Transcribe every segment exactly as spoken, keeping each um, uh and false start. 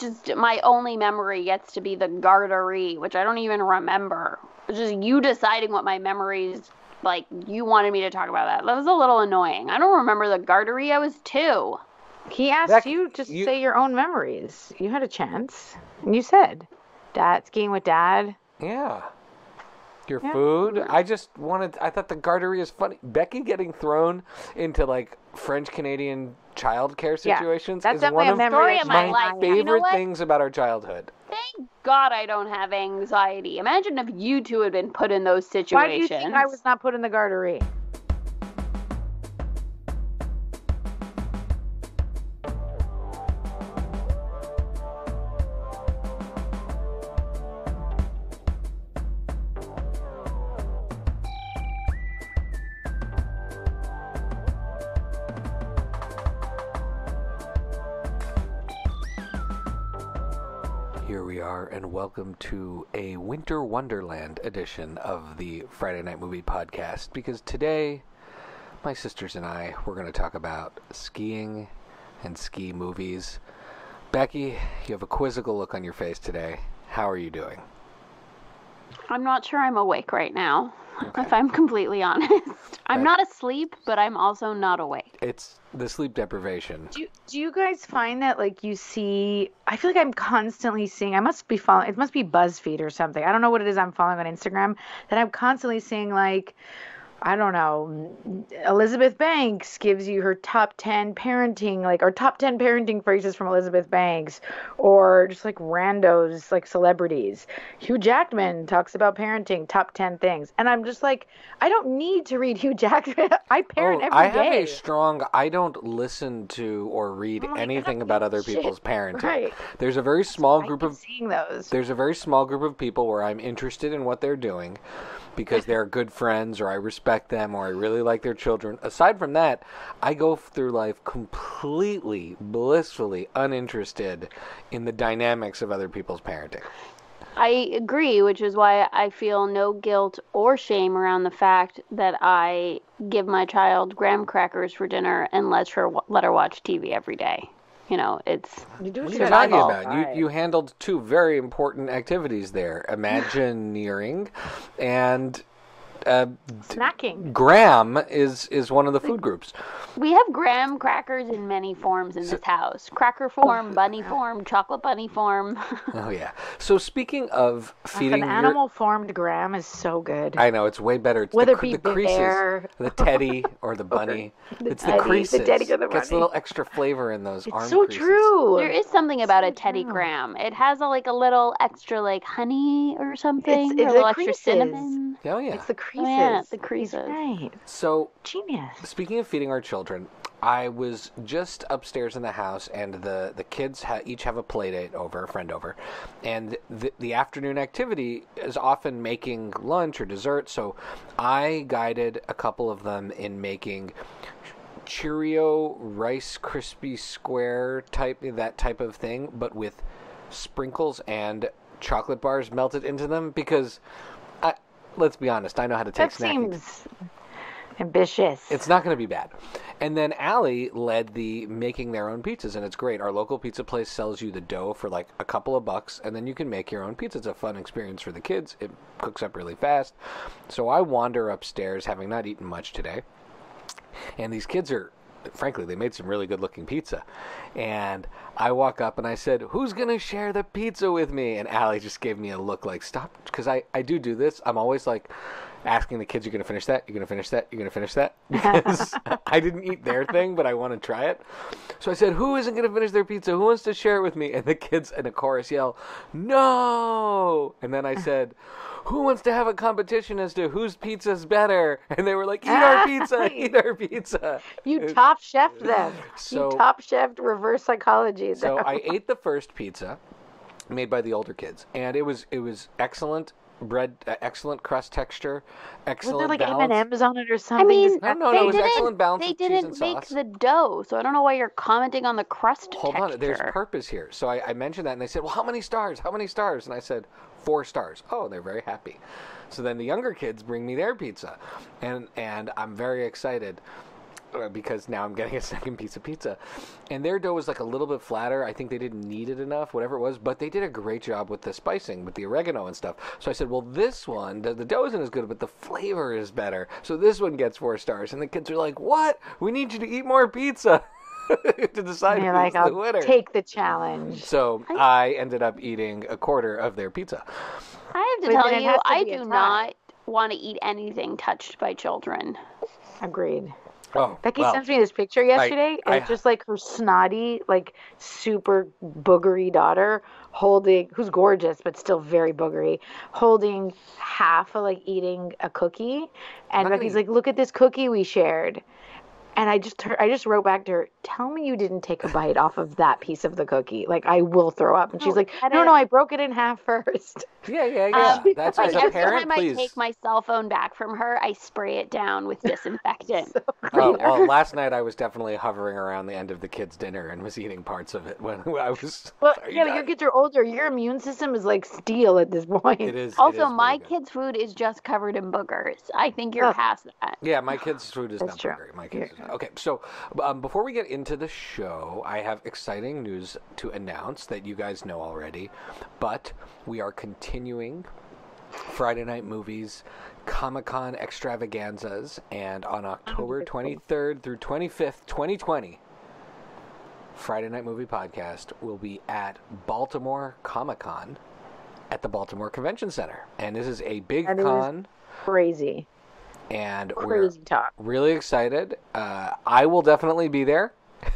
just, my only memory gets to be the garderie, which I don't even remember. It's just you deciding what my memories, like, you wanted me to talk about that. That was a little annoying. I don't remember the garderie. I was two. He asked That, you to you, say your own memories. You had a chance. And you said, Dad, skiing with Dad. Yeah. Your Yeah. food. I just wanted, I thought the garderie is funny. Becky getting thrown into, like, French-Canadian childcare situations yeah, that's is one definitely of a memory of my my life. favorite You know what? things about our childhood. Thank God I don't have anxiety. Imagine if you two had been put in those situations. Why do you think I was not put in the garderie? Here we are, and welcome to a Winter Wonderland edition of the Friday Night Movie Podcast, because today, my sisters and I, we're going to talk about skiing and ski movies. Becky, you have a quizzical look on your face today. How are you doing? I'm not sure I'm awake right now, Okay. if I'm completely honest. I'm not asleep, but I'm also not awake. It's the sleep deprivation. Do you, do you guys find that, like, you see, I feel like I'm constantly seeing, I must be following, it must be BuzzFeed or something. I don't know what it is I'm following on Instagram, that I'm constantly seeing, like, I don't know, Elizabeth Banks gives you her top ten parenting, like, or top ten parenting phrases from Elizabeth Banks, or just, like, randos, like, celebrities. Hugh Jackman talks about parenting, top ten things. And I'm just like, I don't need to read Hugh Jackman. I parent oh, every I have day. a strong, I don't listen to or read Oh my anything God, about other shit. people's parenting. Right. There's a very small I group keep of seeing those. There's a very small group of people where I'm interested in what they're doing because they're good friends or I respect them or I really like their children. Aside from that, I go through life completely, blissfully uninterested in the dynamics of other people's parenting. I agree, which is why I feel no guilt or shame around the fact that I give my child graham crackers for dinner and let her let her watch T V every day. You know, it's You do What are shit you Good talking eyeball. about? You, you handled two very important activities there. Imagineering and uh, Snacking. Graham is, is one of the food groups. we have graham crackers in many forms in this house. Cracker form, bunny form, chocolate bunny form. Oh, yeah. So speaking of feeding An your... animal formed graham is so good. I know, it's way better. It's Whether the, it the be creases, bear. the teddy or the bunny. The it's teddy, the the creases. teddy or the Gets a bunny. little extra flavor in those It's arm so creases. true. There is something about So a Teddy true. Graham. It has a, like a little extra like honey or something, it's or a the little extra creases. cinnamon. Oh, yeah. It's the creases. yeah, the He's creases. right. So, Genius. speaking of feeding our children, I was just upstairs in the house, and the, the kids ha- each have a play date over, a friend over, and the, the afternoon activity is often making lunch or dessert, so I guided a couple of them in making Cheerio Rice Krispie Square type, that type of thing, but with sprinkles and chocolate bars melted into them, because, I, let's be honest, I know how to take That snacking. seems ambitious. It's not going to be bad. And then Allie led the making their own pizzas, and it's great. Our local pizza place sells you the dough for like a couple of bucks, and then you can make your own pizza. It's a fun experience for the kids. It cooks up really fast. So I wander upstairs, having not eaten much today, and these kids are, frankly, they made some really good-looking pizza. And I walk up and I said, "Who's going to share the pizza with me?" And Allie just gave me a look like, "Stop," because I, I do do this. I'm always like asking the kids, "You're going to finish that? You're going to finish that? You're going to finish that?" Because I didn't eat their thing, but I want to try it. So I said, "Who isn't going to finish their pizza? Who wants to share it with me?" And the kids in a chorus yell, "No!" And then I said, "Who wants to have a competition as to whose pizza's better?" And they were like, "Eat our pizza, eat our pizza." You top chefed them. So- you top chefed reverse psychology. So them. I ate the first pizza made by the older kids, and it was it was excellent bread, uh, excellent crust texture, Was excellent there like M balance. and M's on it or I something? mean, No, no, no, they it was didn't, excellent balance they of cheese didn't and make sauce. the dough, so I don't know why you're commenting on the crust Hold texture. on, there's purpose here. So I, I mentioned that, and they said, "Well, how many stars? How many stars?" And I said, four stars. Oh, they're very happy. So then the younger kids bring me their pizza, and and I'm very excited. because now I'm getting a second piece of pizza. And their dough was like a little bit flatter. I think they didn't knead it enough, whatever it was, but they did a great job with the spicing, with the oregano and stuff. So I said, well, this one, the, the dough isn't as good, but the flavor is better. So this one gets four stars. And the kids are like, what? We need you to eat more pizza to decide And you're who's like, the I'll winner. take the challenge. So I ended up eating a quarter of their pizza. I have to But tell then it you, has to I be a do tie. not want to eat anything touched by children. Agreed. Oh, Becky well, sent me this picture yesterday. I- it's just like her snotty, like super boogery daughter holding, who's gorgeous but still very boogery, holding half of like eating a cookie, and Not gonna Becky's eat- like, "Look at this cookie we shared." And I just heard, I just wrote back to her, "Tell me you didn't take a bite off of that piece of the cookie. Like I will throw up." And she's No, like, I "No, don't- no, I broke it in half first." Yeah, yeah, yeah. Um, That's Like as a every parent, time please. I take my cell phone back from her, I spray it down with disinfectant. Oh, well, last night I was definitely hovering around the end of the kids' dinner and was eating parts of it when I was. Well, Are you yeah, but done? your kids are older. Your immune system is like steel at this point. It is. it Also, is my very good. kids' food is just covered in boogers. I think you're Ugh. past that. Yeah, my kids' food is That's not true. great. My kids. Yeah. Is, okay, so um, before we get into the show, I have exciting news to announce that you guys know already, but we are continuing Friday Night Movies Comic Con extravaganzas, and on October twenty-third through twenty-fifth, twenty twenty, Friday Night Movie Podcast will be at Baltimore Comic Con at the Baltimore Convention Center, and this is a big That is con. Crazy, And we're crazy talk. really excited. Uh, I will definitely be there.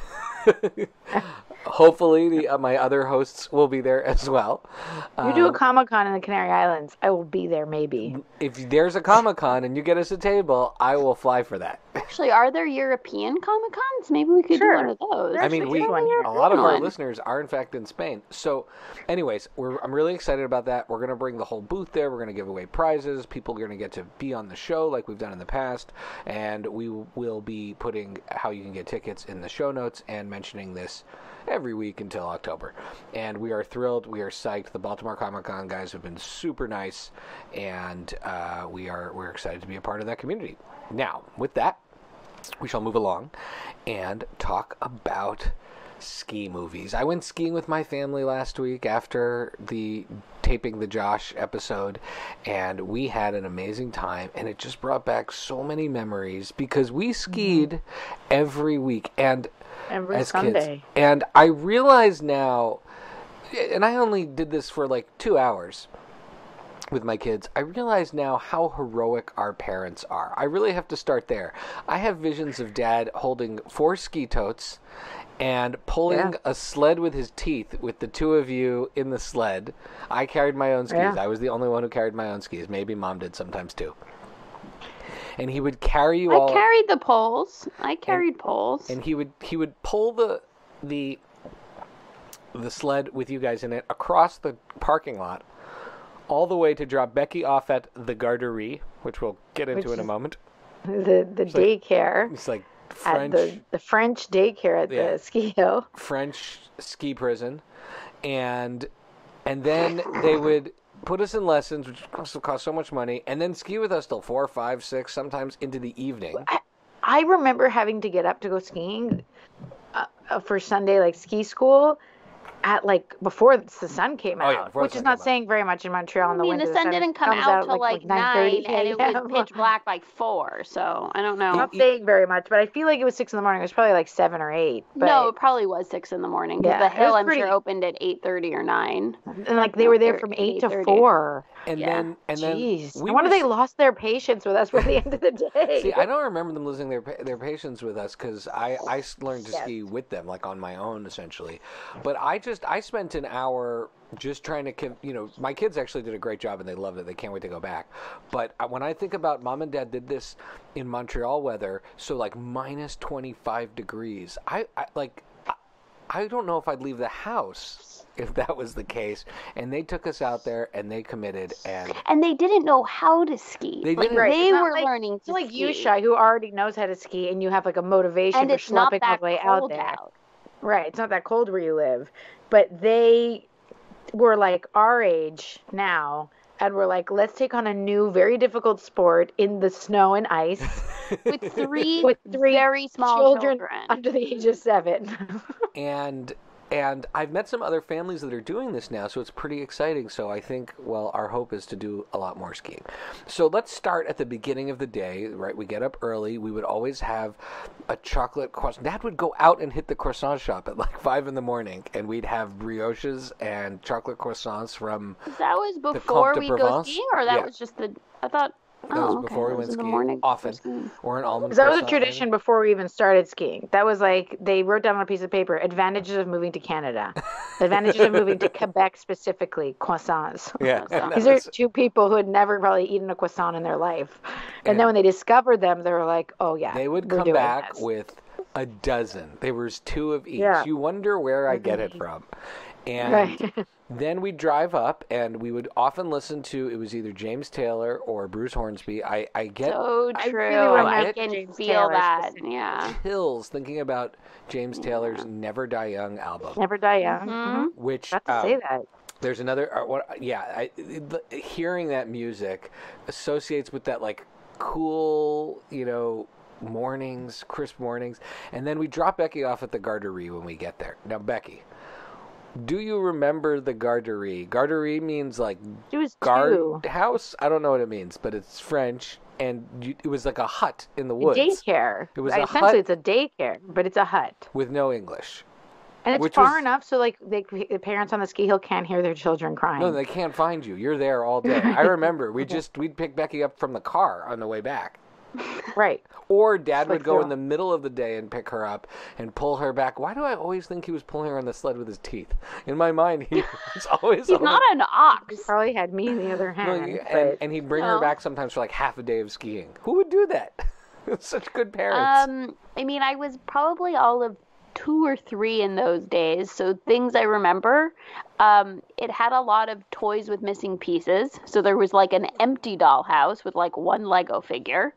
Hopefully, the, uh, my other hosts will be there as well. You do a Um, Comic Con in the Canary Islands, I will be there maybe. if there's a Comic Con and you get us a table, I will fly for that. Actually, are there European Comic Cons? Maybe we could Sure. do one of those. There I mean, we actually is one here. a lot of our One. listeners are in fact in Spain. So, anyways, we're I'm really excited about that. We're gonna bring the whole booth there. We're gonna give away prizes. People are gonna get to be on the show like we've done in the past, and we will be putting how you can get tickets in the show notes and mentioning this every week until October. And we are thrilled. We are psyched. The Baltimore Comic Con guys have been super nice, and uh, we are we're excited to be a part of that community. Now, with that, we shall move along and talk about ski movies. I went skiing with my family last week after the taping the Josh episode, and we had an amazing time, and it just brought back so many memories because we skied every week and Every as Sunday. kids. And I realize now, and I only did this for like two hours with my kids, I realize now how heroic our parents are. I really have to start there. I have visions of Dad holding four ski totes and pulling Yeah. a sled with his teeth with the two of you in the sled. I carried my own skis. Yeah. I was the only one who carried my own skis. Maybe Mom did sometimes too. And he would carry you I all carried the poles. I carried poles. and he would he would pull the the the sled with you guys in it across the parking lot all the way to drop Becky off at the garderie, which we'll get into Which in a is- moment. The the like- daycare It's like at French the the French daycare at Yeah. the ski hill. French ski prison, and and then they would put us in lessons, which cost, cost so much money, and then ski with us till four, five, six, sometimes into the evening. I remember having to get up to go skiing uh, uh, for Sunday like ski school at like before the sun came Oh, out, yeah, before the which sun is not came out. saying very much in Montreal in I the mean, winter. the sun didn't come comes out till like like nine, and it was a.m. pitch black by four. So I don't know. Not saying very much, but I feel like it was six in the morning. It was probably like seven or eight. But, No, it probably was six in the morning because Yeah, the it was hill, I'm pretty- sure, opened at eight thirty or nine. and like they were there or from eight to eight thirty. four. And Yeah. then and then Jeez, we no wonder were they lost their patience with us by the end of the day. See, I don't remember them losing their pa- their patience with us because I, I s- learned to Yes. ski with them, like on my own, essentially. But I just I spent an hour just trying to, con- you know, my kids actually did a great job and they loved it. They can't wait to go back. But uh, when I think about Mom and Dad did this in Montreal weather, so like minus twenty-five degrees. I, I like I, I don't know if I'd leave the house if that was the case. And they took us out there and they committed and. And they didn't know how to ski. They like, didn't. Right, They it's not were like- learning It's to like ski. you, Shy, who already knows how to ski, and you have like a motivation and for it's not schlepping that all the way out cold there. out. Right, it's not that cold where you live, but they were like our age now, and we're like, let's take on a new, very difficult sport in the snow and ice with three, with three very small children, children. under the age of seven. And and I've met some other families that are doing this now, so it's pretty exciting. So I think, well, our hope is to do a lot more skiing. So let's start at the beginning of the day, right? We get up early. We would always have a chocolate croissant. Dad would go out and hit the croissant shop at like five in the morning, and we'd have brioches and chocolate croissants from That was the before Comte de we go Provence. skiing, or that Yeah. was just the, I thought, That oh, was okay, before that we was went in the skiing, morning before often, skiing. or an almond That was a croissant, tradition maybe. before we even started skiing. That was like they wrote down on a piece of paper advantages of moving to Canada, advantages of moving to Quebec specifically, croissants. Yeah, Croissant. These are two people who had never probably eaten a croissant in their life, and And then when they discovered them, they were like, "Oh yeah, they would we're come doing back this." with a dozen. There was two of each. Yeah. You wonder where I get it from. And Right. then we'd drive up, and we would often listen to, it was either James Taylor or Bruce Hornsby. I, I get So I true. really I, remember can James feel Taylor that. specifically. Yeah. chills thinking about James Taylor's Never Die Young album, Never die young. Mhm. Mhm. which Got to um, say that. there's another, uh, what, yeah, I, the, hearing that music associates with that, like, cool, you know, mornings, crisp mornings. And then we drop Becky off at the garderie when we get there. Now, Becky, do you remember the garderie? Garderie means like She was guard two. house. I don't know what it means, but it's French, and you, it was like a hut in the A woods daycare. It was a Essentially, hut- it's a daycare, but it's a hut. with no English. And it's Which far was- enough so like they, the parents on the ski hill can't hear their children crying. No, they can't find you. You're there all day. I remember we just we'd pick Becky up from the car on the way back. Right. Or Dad Just like would go in through- the middle of the day and pick her up and pull her back. Why do I always think he was pulling her on the sled with his teeth? In my mind, he was always He's on not an He ox. probably had me in the other the- No, hand. you- but and, and he'd bring her No. back sometimes for like half a day of skiing. Who would do that? Such good parents. Um, I mean, I was probably all of two or three in those days, so things I remember. Um, it had a lot of toys with missing pieces, so there was like an empty dollhouse with like one Lego figure.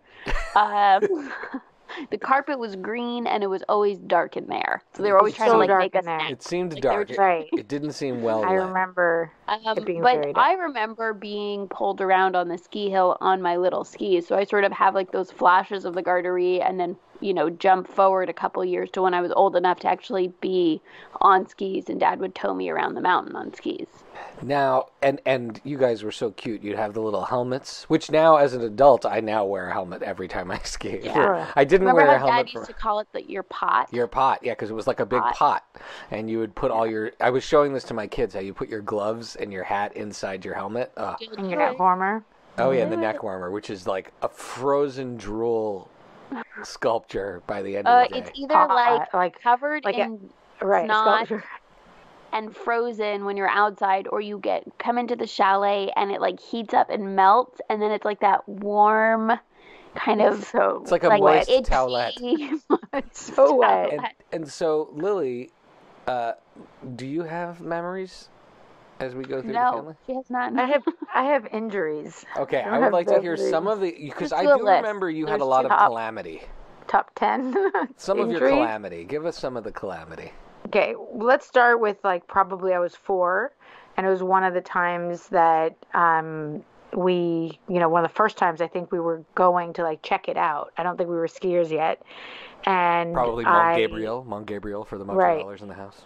Um, the carpet was green, and it was always dark in there, so they were always was trying so to like dark make in us there. snack. It seemed like, they were dark. just- It, Right. it didn't seem well I lit. remember Um, it being but very I remember being pulled around on the ski hill on my little skis, so I sort of have like those flashes of the garderie, and then you know jump forward a couple years to when I was old enough to actually be on skis, and Dad would tow me around the mountain on skis. Now, and and you guys were so cute. You'd have the little helmets, which now, as an adult, I now wear a helmet every time I ski. Sure. I didn't Remember wear a how Dad helmet used for to call it the, your pot? your pot. Yeah, because it was like a big pot. Pot. And you would put all your. I was showing this to my kids, how you put your gloves and your hat inside your helmet. Uh, and your neck warmer. oh, yeah, the neck warmer, which is like a frozen drool sculpture by the end Uh, of the day. it's either Pot, like like covered like a- in right. snot sculpture. and frozen when you're outside, or you get come into the chalet and it like heats up and melts, and then it's like that warm kind of So It's like a like moist itchy- towelette. it's so wet. And, and so, Lily, uh, do you have memories as we go through the No, family? she has not. I have I have injuries. Okay, I I would have like to hear memories. some of the, because Let's I do a do list. remember you had There's a lot of top- calamity. Top ten. Some of your injuries. calamity. Give us some of the calamity. Okay, let's start with like probably I was four, and it was one of the times that um, we, you know, one of the first times I think we were going to like check it out. I don't think we were skiers yet, and Probably Mont I, Gabriel. Mont Gabriel for the Right. Montrealers in the house.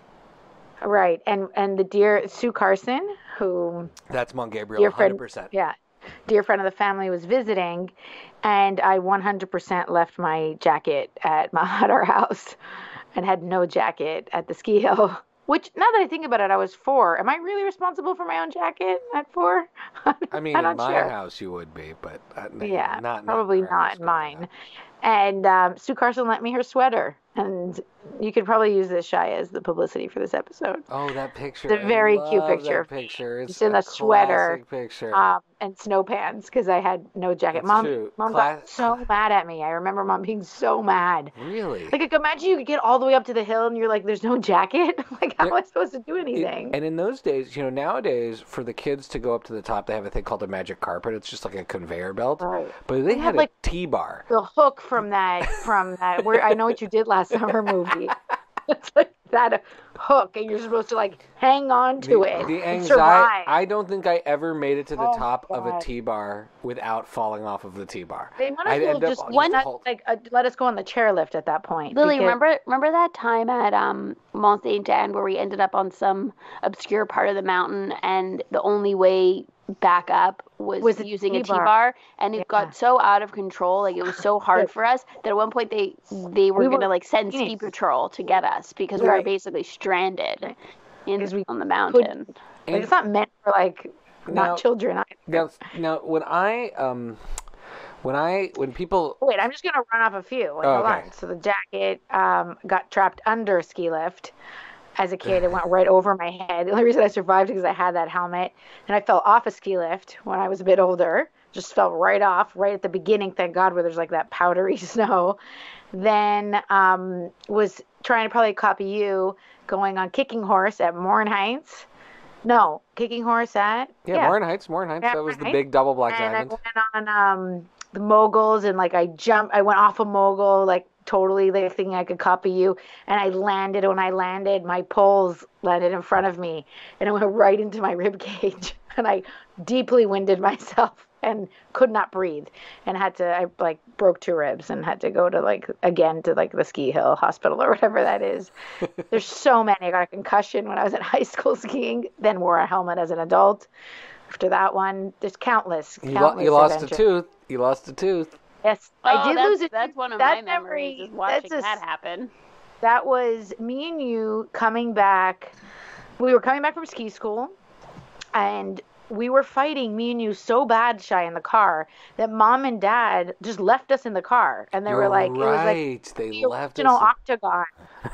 Right, and and the dear Sue Carson, who That's Mont Gabriel, dear one hundred friend, percent. yeah, dear friend of the family was visiting, and I one hundred percent left my jacket at my at our house, and had no jacket at the ski hill. Which now that I think about it, I was four. Am I really responsible for my own jacket at four? I mean, I'm in not my sure. house you would be, but uh, Yeah, not, probably in our house, not in probably mine. And um, Sue Carson lent me her sweater, and you could probably use this, Shy, as the publicity for this episode. Oh, that picture! It's a I very cute love picture That of picture. It's Just in a a sweater, classic picture. Um, and snow pants because I had no jacket. That's Mom, true. mom Cla- got so mad at me. I remember mom being so mad. Really? Like, like, imagine you could get all the way up to the hill and you're like, "There's no jacket." Like, how Yeah. am I supposed to do It- anything? and in those days, you know, nowadays for the kids to go up to the top, they have a thing called a magic carpet. It's just like a conveyor belt. Right. But they They had had, a like- T-bar. The hook from that, from that, where I Know What You Did Last Summer movie. It's like that hook, and you're supposed to like hang on to the, it. the and anxiety. survive. I don't think I ever made it to the Oh, top of a God. T-bar without falling off of the T-bar. They might I'd as well end up just on- one just like uh, let us go on the chairlift at that point. Lily, because- remember remember that time at um, Mont Saint Anne where we ended up on some obscure part of the mountain, and the only way back up was, Was a using a T-bar. T-bar, and it Yeah. got so out of control, like it was so hard for us that at one point they they were We were gonna like send ski teenagers. patrol to get us because we were Right. basically stranded in Because we on the mountain. Like, And- it's not meant for like Now- not children. Either. Now, now when I um, when I when people Wait, I'm just gonna run off a few. Like, Oh, hold okay. on. So the jacket um, got trapped under a ski lift. As a kid, it went right over my head. The only reason I survived is because I had that helmet. And I fell off a ski lift when I was a bit older. Just fell right off, right at the beginning, thank God, where there's like that powdery snow. Then um, was trying to probably copy you, going on Kicking Horse at Morin Heights. No, Kicking Horse at yeah, Morin Heights, Morin Heights, Yeah, that was the Morin big double black and diamond. I went on um, the moguls, and like I jumped, I went off a mogul, like totally like thinking I could copy you, and I landed. When I landed, my poles landed in front of me, and it went right into my rib cage, and I deeply winded myself and could not breathe, and had to I like broke two ribs and had to go to like again to like the ski hill hospital or whatever that is. There's so many. I got a concussion when I was in high school skiing, then wore a helmet as an adult. After that one, there's countless, You, lo- countless you lost a adventures. tooth. You lost a tooth. Yes, Oh, I did that's, lose it. That's one of that my memories memory- is watching that's a- that happen. That was me and you coming back. We were coming back from ski school, and we were fighting, me and you, so bad, Shy, in the car that Mom and Dad just left us in the car, and they You're were like, right. it was like they the left original us. octagon.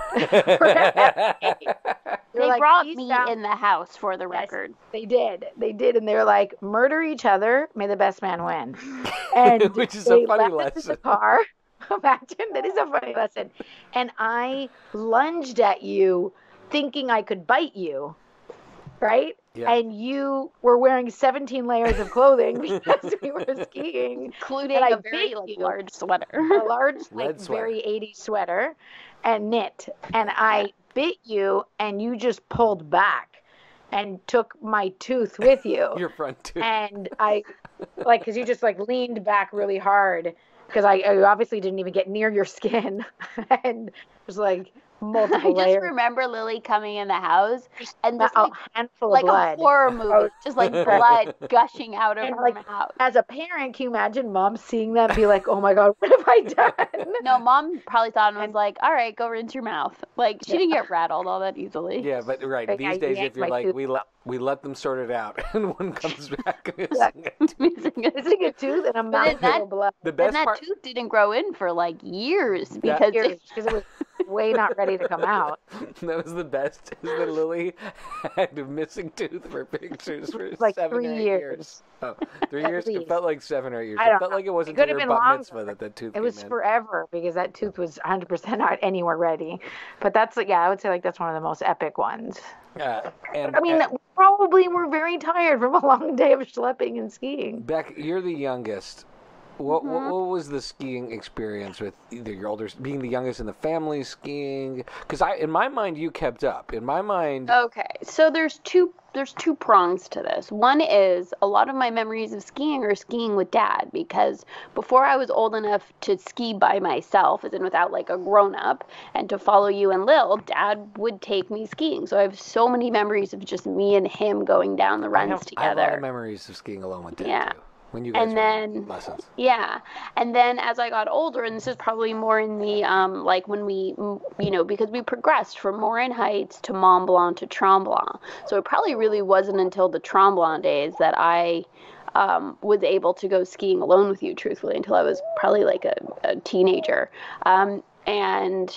They like, brought "Peace me out." in the house for the Yes. record. They did. They did. And they were like, murder each other, may the best man win. And Which is a they funny left us in lesson. the car. Imagine, that is a funny lesson. And I lunged at you thinking I could bite you, right? Yeah. And you were wearing seventeen layers of clothing because we were skiing. Including And I a very bit like, you. large sweater. A large, like Red sweater. very eighties sweater and knit. And I bit you, and you just pulled back and took my tooth with you. Your front tooth. And I, like, because you just like leaned back really hard because I, I obviously didn't even get near your skin. And there's like multiple I just layers. remember Lily coming in the house and this a like, handful like of blood. a horror movie, just like blood gushing out of And, her like, mouth. As a parent, can you imagine Mom seeing that and be like, oh my God, what have I done? No, Mom probably thought and was like, "All right, go rinse your mouth." Like she didn't get rattled all that easily. Yeah, but right But these yeah, you days, yanked if you're my like, tooth we let we let them sort it out, and one comes back and is Yeah. Missing a tooth and a then mouthful that- of blood. the And best that part. tooth didn't grow in for like years because Years, because it was way not ready to come out. That was the best. Is that Lily had a missing tooth for pictures for Like seven three or eight years. years. Oh, three At years. It least. felt like seven or eight years. I It don't felt know. like it wasn't It could until have your been bat mitzvah longer. that that tooth It came was in. forever because that tooth was one hundred percent not anywhere ready. But that's, like, yeah, I would say like that's one of the most epic ones. Uh, and I mean, uh, we probably were very tired from a long day of schlepping and skiing. Beck, you're the youngest. What, what Mm-hmm. what was the skiing experience with either your older, being the youngest in the family skiing? Because I, in my mind, you kept up. In my mind, Okay, so there's two there's two prongs to this. One is a lot of my memories of skiing are skiing with Dad because before I was old enough to ski by myself, as in without like a grown up, and to follow you and Lil, Dad would take me skiing. So I have so many memories of just me and him going down the I runs have, I have a together. lot of memories of skiing alone with Dad Yeah. too. When you guys And were then- in lessons. Yeah, and then as I got older, and this is probably more in the um, like when we, mm, you know, because we progressed from Morin Heights to Mont Blanc to Tremblant. So it probably really wasn't until the Tremblant days that I um, was able to go skiing alone with you, truthfully, until I was probably like a, a teenager. Um, and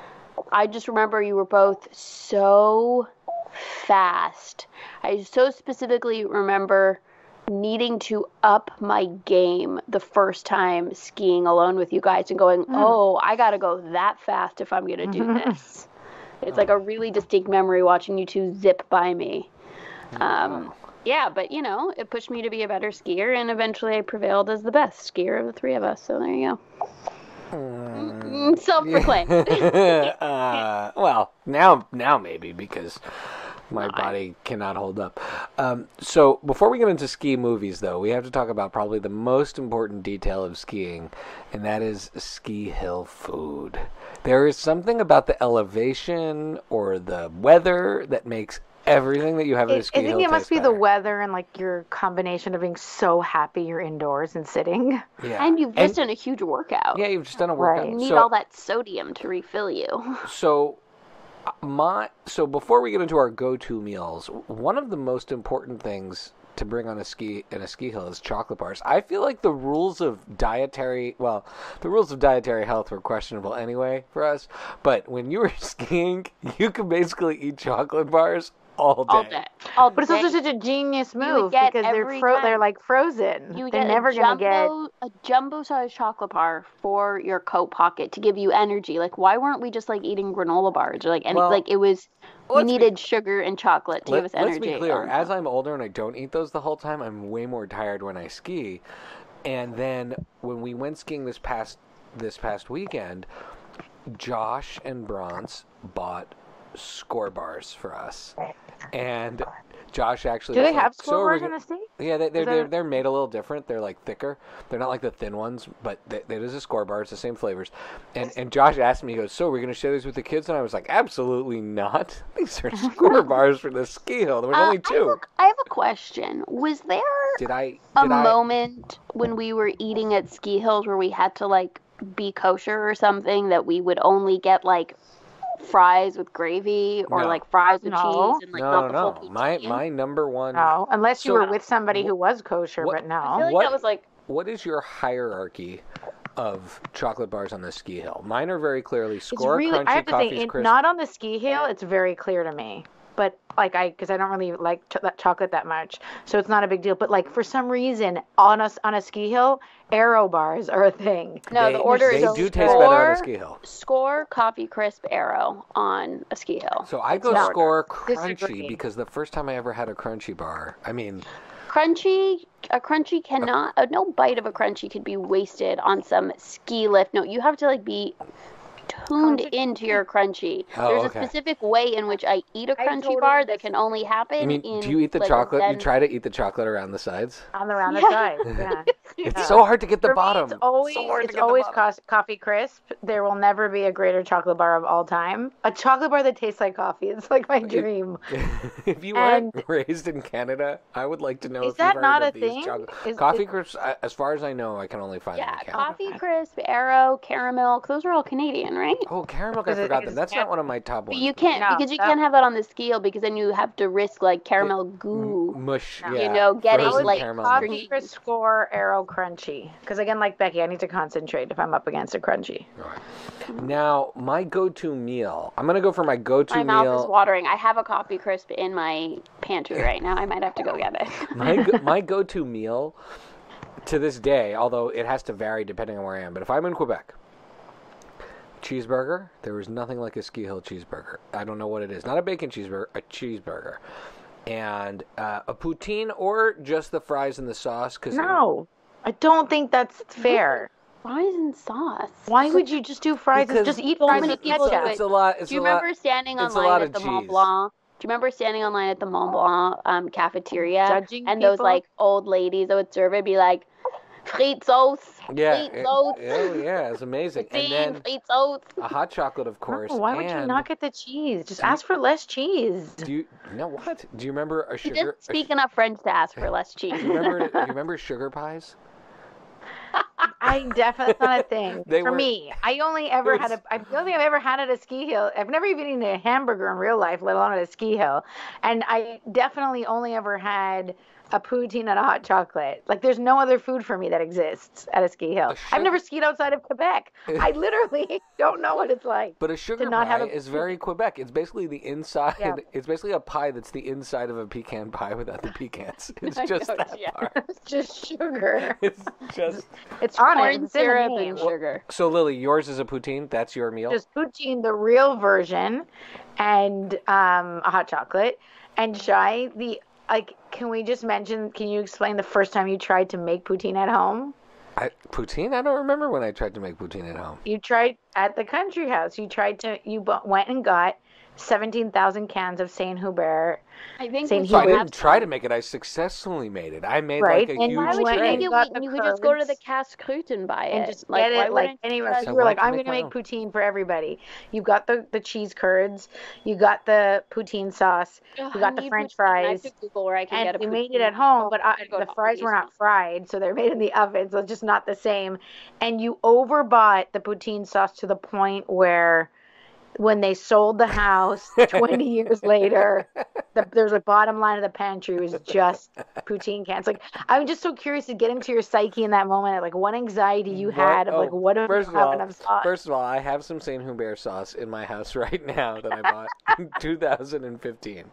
I just remember you were both so fast. I so specifically remember needing to up my game the first time skiing alone with you guys and going, oh, I gotta go that fast if I'm gonna do this. It's like a really distinct memory watching you two zip by me. Um, yeah, but you know, it pushed me to be a better skier, and eventually I prevailed as the best skier of the three of us. So there you go. Mm, self-proclaimed. uh, well, now now maybe because my No, I- body cannot hold up. Um, so before we get into ski movies, though, we have to talk about probably the most important detail of skiing, and that is ski hill food. There is something about the elevation or the weather that makes everything that you have at a It, ski I think hill it must taste be the better. weather and like your combination of being so happy you're indoors and sitting. Yeah. And you've just done a huge workout. yeah, you've just done a workout. Right. You need so, all that sodium to refill you. So, uh, my so before we get into our go-to meals, one of the most important things to bring on a ski in a ski hill is chocolate bars. I feel like the rules of dietary, well, the rules of dietary health were questionable anyway for us. But when you were skiing, you could basically eat chocolate bars all day. All day. All But it's day. also such a genius would move get because they're every fro- time- they're like frozen. You would they're get never a gonna get. jumbo, a jumbo-sized chocolate bar for your coat pocket to give you energy. Like, why weren't we just like eating granola bars or like any? Well, like it was, we let's be- needed sugar and chocolate to Let, give us energy. let's be clear. Um, As I'm older and I don't eat those the whole time, I'm way more tired when I ski. And then when we went skiing this past this past weekend, Josh and Bronze bought Skor bars for us, and Josh actually Do was they like, have "So are we scoreboards in gonna-" the state? Yeah, they, they're, Is that- they're they're made a little different. They're like thicker. They're not like the thin ones, but they, it is a Skor bar. It's the same flavors. And and Josh asked me, he goes, "So we're gonna share these with the kids?" And I was like, "Absolutely not. These are Skor bars for the ski hill. There was uh, only I have, two." a, I have a question. Was there Did I? a Did I? moment when we were eating at ski hills where we had to like be kosher or something that we would only get like fries with gravy or No. like fries with No. cheese and like No, not no, the no. full My poutine? my number one. No, unless you So- were with somebody who was kosher, What- but I feel no. like What- that was like What is your hierarchy of chocolate bars on the ski hill? Mine are very clearly It's Skor, really, Crunchy, I have to say, Coffee's it, Crisp. not on the ski hill. It's very clear to me. But like I, because I don't really like ch- that chocolate that much, so it's not a big deal. But like for some reason, on us on a ski hill, Aero bars are a thing. no, They- the order they is do taste better on a Skor, ski hill. Skor, Coffee Crisp, Arrow on a ski hill. So I It's go not- Skor Crunchy Disagree. because the first time I ever had a Crunchy bar, I mean, Crunchy, a crunchy cannot, uh, no bite of a crunchy could be wasted on some ski lift. No, you have to like be tuned Crunchy. into your crunchy. Oh, There's okay. a specific way in which I eat a I crunchy totally bar that can only happen I mean, in. do you eat the like, a chocolate? You Zen- try to eat the chocolate around the sides. On the round the Yeah. side. Yeah. It's Yeah. so hard to get the For me, bottom. it's always, so hard to it's get the always bottom. cos- coffee crisp. There will never be a greater chocolate bar of all time. A chocolate bar that tastes like coffee. It's like my dream. If you weren't And- raised in Canada, I would like to know Is if that you've not heard a of these thing? chocolate Is- coffee is- crisps. I- As far as I know, I can only find Yeah, them in Canada. Coffee Crisp, Arrow, Caramel. 'Cause those are all Canadian, right? Oh, caramel! I Is it- forgot is that. That's not one of my top But ones. you can't No, because you that- can't have that on the ski hill because then you have to risk like caramel goo. Mush, No. yeah. You know, getting, frozen like, caramel coffee mush. Coffee crisp score Aero crunchy. Because again, like Becky, I need to concentrate if I'm up against a crunchy. Now, my go-to meal. I'm gonna go for my go-to My mouth is meal. watering. I have a coffee crisp in my pantry right now. I might have to go get it. my go- my go-to meal to this day, although it has to vary depending on where I am. But if I'm in Quebec, cheeseburger. There is nothing like a ski hill cheeseburger. I don't know what it is. Not a bacon cheeseburger, a cheeseburger, and uh, a poutine or just the fries and the sauce. Cause No, I don't think that's fair. Fries and sauce. Why would you just do fries? and Because Just eat so fries many with people do ketchup. it's a lot. It's Do you a lot. remember standing it's a online lot at of the Mont cheese. Blanc? Do you remember standing online at the Mont Blanc um, cafeteria Judging and those people? like old ladies that would serve it be like, frites sauce, Yeah, frites it- sauce, oh yeah, it's amazing. And poutine, then frites sauce. a hot chocolate, of course. No, why would you and not get the cheese? Just Do you- ask for less cheese. Do you, you know what? Do you remember a You sugar? just a speak enough French to ask for less cheese. Do you remember? do you remember sugar pies? I definitely that's not a thing They for were- me. I only ever It had was- a. I don't think I've ever had at a ski hill. I've never even eaten a hamburger in real life, let alone at a ski hill. And I definitely only ever had a poutine and a hot chocolate. Like there's no other food for me that exists at a ski hill. A I've never sugar- skied outside of Quebec. I literally don't know what it's like. But a sugar not pie have a- is very Quebec. It's basically the inside. Yeah. It's basically a pie that's the inside of a pecan pie without the pecans. It's I just know, that yeah. part. It's just sugar. It's just. It's on it. Corn It's in the syrup name. and sugar. So Lily, yours is a poutine. That's your meal. Just poutine, the real version, and um, a hot chocolate. And Shai, the like, can we just mention? Can you explain the first time you tried to make poutine at home? I, poutine? I don't remember when I tried to make poutine at home. You tried at the country house. You tried to. You bu- went and got seventeen thousand cans of Saint Hubert. I think Saint we So I should Hubert. didn't try to make it. I successfully made it. I made Right, like a and huge Why would you tray. make it got when the you could just go to the curds Casse and buy and it? just Like, get why it like wouldn't you anywhere. just- So I you were like, wanted to I'm make gonna my make own. poutine for everybody. You got the the cheese curds. You got the poutine sauce. Ugh, You I got the need French poutine. I have fries. to Google where I can And get a we made poutine. it at home, but I, I go the to fries were Aldi's. not fried, so they're made in the oven, so it's just not the same. And you overbought the poutine sauce to the point where when they sold the house twenty years later, the, there's a bottom line of the pantry was just poutine cans. Like, I'm just so curious to get into your psyche in that moment. Like, what anxiety you What? had of like, Oh, what if we first don't of have all, enough sauce? first of all, I have some Saint Hubert sauce in my house right now that I bought in two thousand fifteen.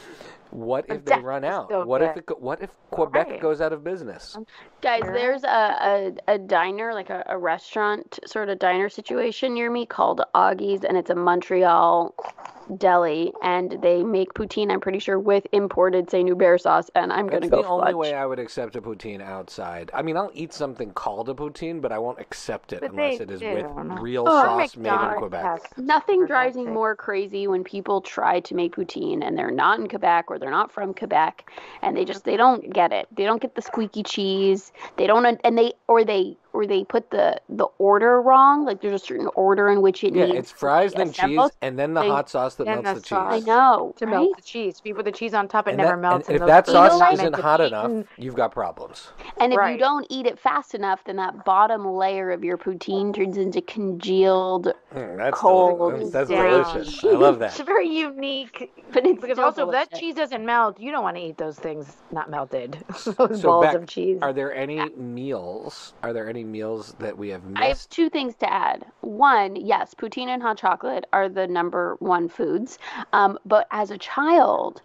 What if they That run is out? so What if good. it go, what if Quebec Right. goes out of business? Guys, Sure. there's a, a, a diner, like a, a restaurant sort of diner situation near me called Augie's, and it's a Montreal deli, and they make poutine, I'm pretty sure, with imported Saint Hubert sauce, and I'm going to That's go the only fudge. way I would accept a poutine outside. I mean, I'll eat something called a poutine, but I won't accept it But unless they it is do, with no. real Oh, sauce made in McDonald's Quebec. has- Nothing For drives God's me sake. more crazy when people try to make poutine and they're not in Quebec or they're not from Quebec and they just they don't get it. They don't get the squeaky cheese. They don't and they or they or they put the the order wrong. Like there's a certain order in which it Yeah, needs it's fries, to be then cheese, assembled. and then the They- hot sauce that then melts the the cheese. sauce. I know, to right? melt the cheese. If you put the cheese on top, it And, never that, and melts. if those that curds sauce are like isn't meant to hot be enough, eaten- you've got problems. And if you Right. don't eat it fast enough, then that bottom layer of your poutine turns into congealed. Mm, that's Cold delicious. That's down. delicious. I love It's that. very unique. But it's Because still also, if that delicious. cheese doesn't melt, you don't want to eat those things not melted. those So, balls Beck, of cheese. are there any meals? Are there any meals that we have I have missed? two things to add. One, yes, poutine and hot chocolate are the number one foods. Um, but as a child,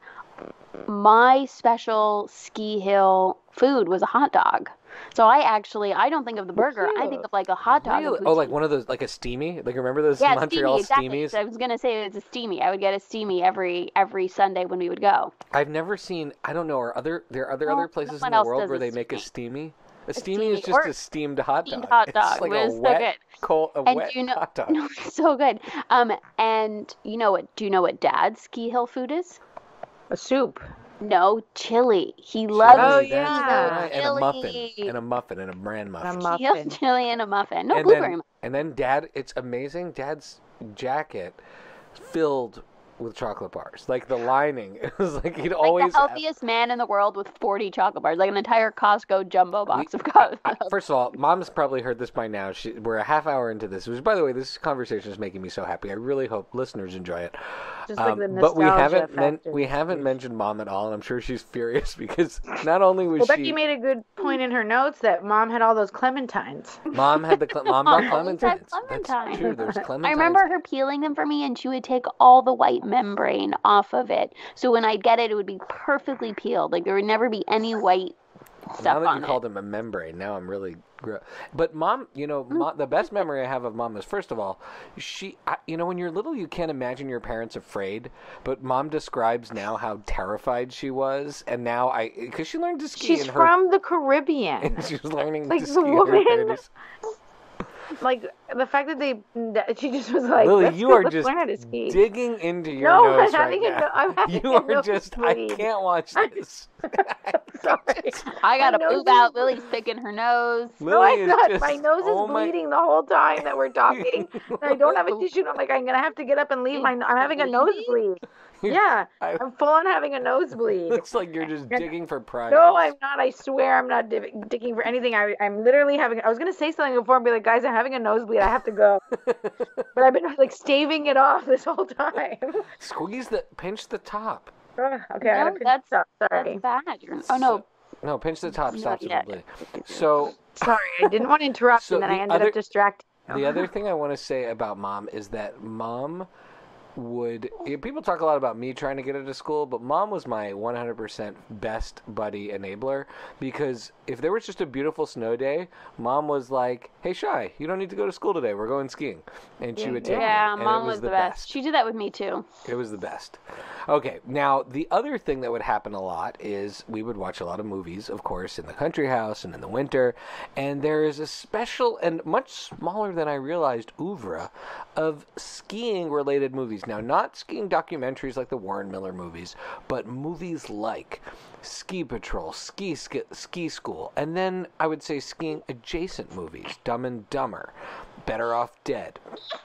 my special ski hill food was a hot dog. So I actually, I don't think of the burger. I think of like a hot dog. Really? and Oh, like poutine. one of those, like a steamy? Like remember those Yeah, Montreal steamy, exactly. steamies? So I was gonna say it's a steamy. I would get a steamy every every Sunday when we would go. I've never seen. I don't know. Are other there are there No, other no places one in the else world does where a they make a steamy. steamy? A steamy steamy is just or a steamed hot steamed dog. hot It's dog, like but a it's so wet, good. cold, a And wet do you know? hot dog. No, it's so good. Um, and you know what? Do you know what Dad's ski hill food is? A soup. No, chili. He loves Oh, Chili, that's yeah. right. And a muffin. chili. And a muffin and a bran muffin. A He loves muffin. chili and a muffin. No and blueberry then, muffin. and then Dad, it's amazing. Dad's jacket filled with chocolate bars. Like the lining, it was like he'd Like always. the healthiest man in the world with forty chocolate bars, like an entire Costco jumbo box of chocolate. I, first of all, Mom's probably heard this by now. She, we're a half hour into this. Which, by the way, this conversation is making me so happy. I really hope listeners enjoy it. Just like Um, the but we nostalgia haven't men- factor. we haven't mentioned Mom at all, and I'm sure she's furious because not only was Well, she Becky made a good point in her notes that Mom had all those clementines. Mom had the cle- Mom brought Mom always had clementines. That's clementines. true. There's clementines. I remember her peeling them for me, and she would take all the white membrane off of it. So when I'd get it, it would be perfectly peeled. Like there would never be any white Now stuff that on you it. called him a membrane, now I'm really. Gr- but Mom, you know, Mom, the best memory I have of Mom is first of all, she, I, you know, when you're little, you can't imagine your parents afraid. But Mom describes now how terrified she was, and now I, because she learned to ski. She's in her, from the Caribbean. and she was learning Like to the ski in her woman- thirties. Like the fact that they, that she just was like, Lily, let's you go, are let's just learn how to ski. digging into your No, nose I'm right having a now. no- I'm having you a are just, I nosebleed. can't watch this. Sorry. I got My to nose move is- out. Lily's picking her nose. No, Lily I'm is not. just, My nose is oh my- bleeding the whole time that we're talking. And I don't have a tissue. And I'm like, I'm gonna have to get up and leave. My, I'm having a nosebleed. Yeah, I- I'm full on having a nosebleed. Looks like you're just digging for prizes. No, I'm not. I swear I'm not div- digging for anything. I, I'm literally having. I was gonna say something before and be like, guys, I'm having a nosebleed. I have to go. But I've been like staving it off this whole time. Squeeze the, pinch the top. Ugh, okay, I No, gotta pinch that's- this up. Sorry. That's bad. You're, oh no. No, pinch the top. No, Stops yeah. the bleeding. So Sorry, I didn't want to interrupt, So and then I the ended other- up distracting. the other thing I want to say about Mom is that Mom would yeah, people talk a lot about me trying to get into school, but Mom was my one hundred percent best buddy enabler, because if there was just a beautiful snow day, Mom was like, "Hey, Shy, you don't need to go to school today. We're going skiing," and she would take yeah, me. Mom and it was, was the best. best. She did that with me too. It was the best. Okay, now the other thing that would happen a lot is we would watch a lot of movies, of course, in the country house and in the winter, and there is a special and much smaller than I realized oeuvre of skiing-related movies. Now, not skiing documentaries like the Warren Miller movies, but movies like Ski Patrol, Ski Ski, Ski School, and then I would say skiing-adjacent movies, Dumb and Dumber, Better Off Dead.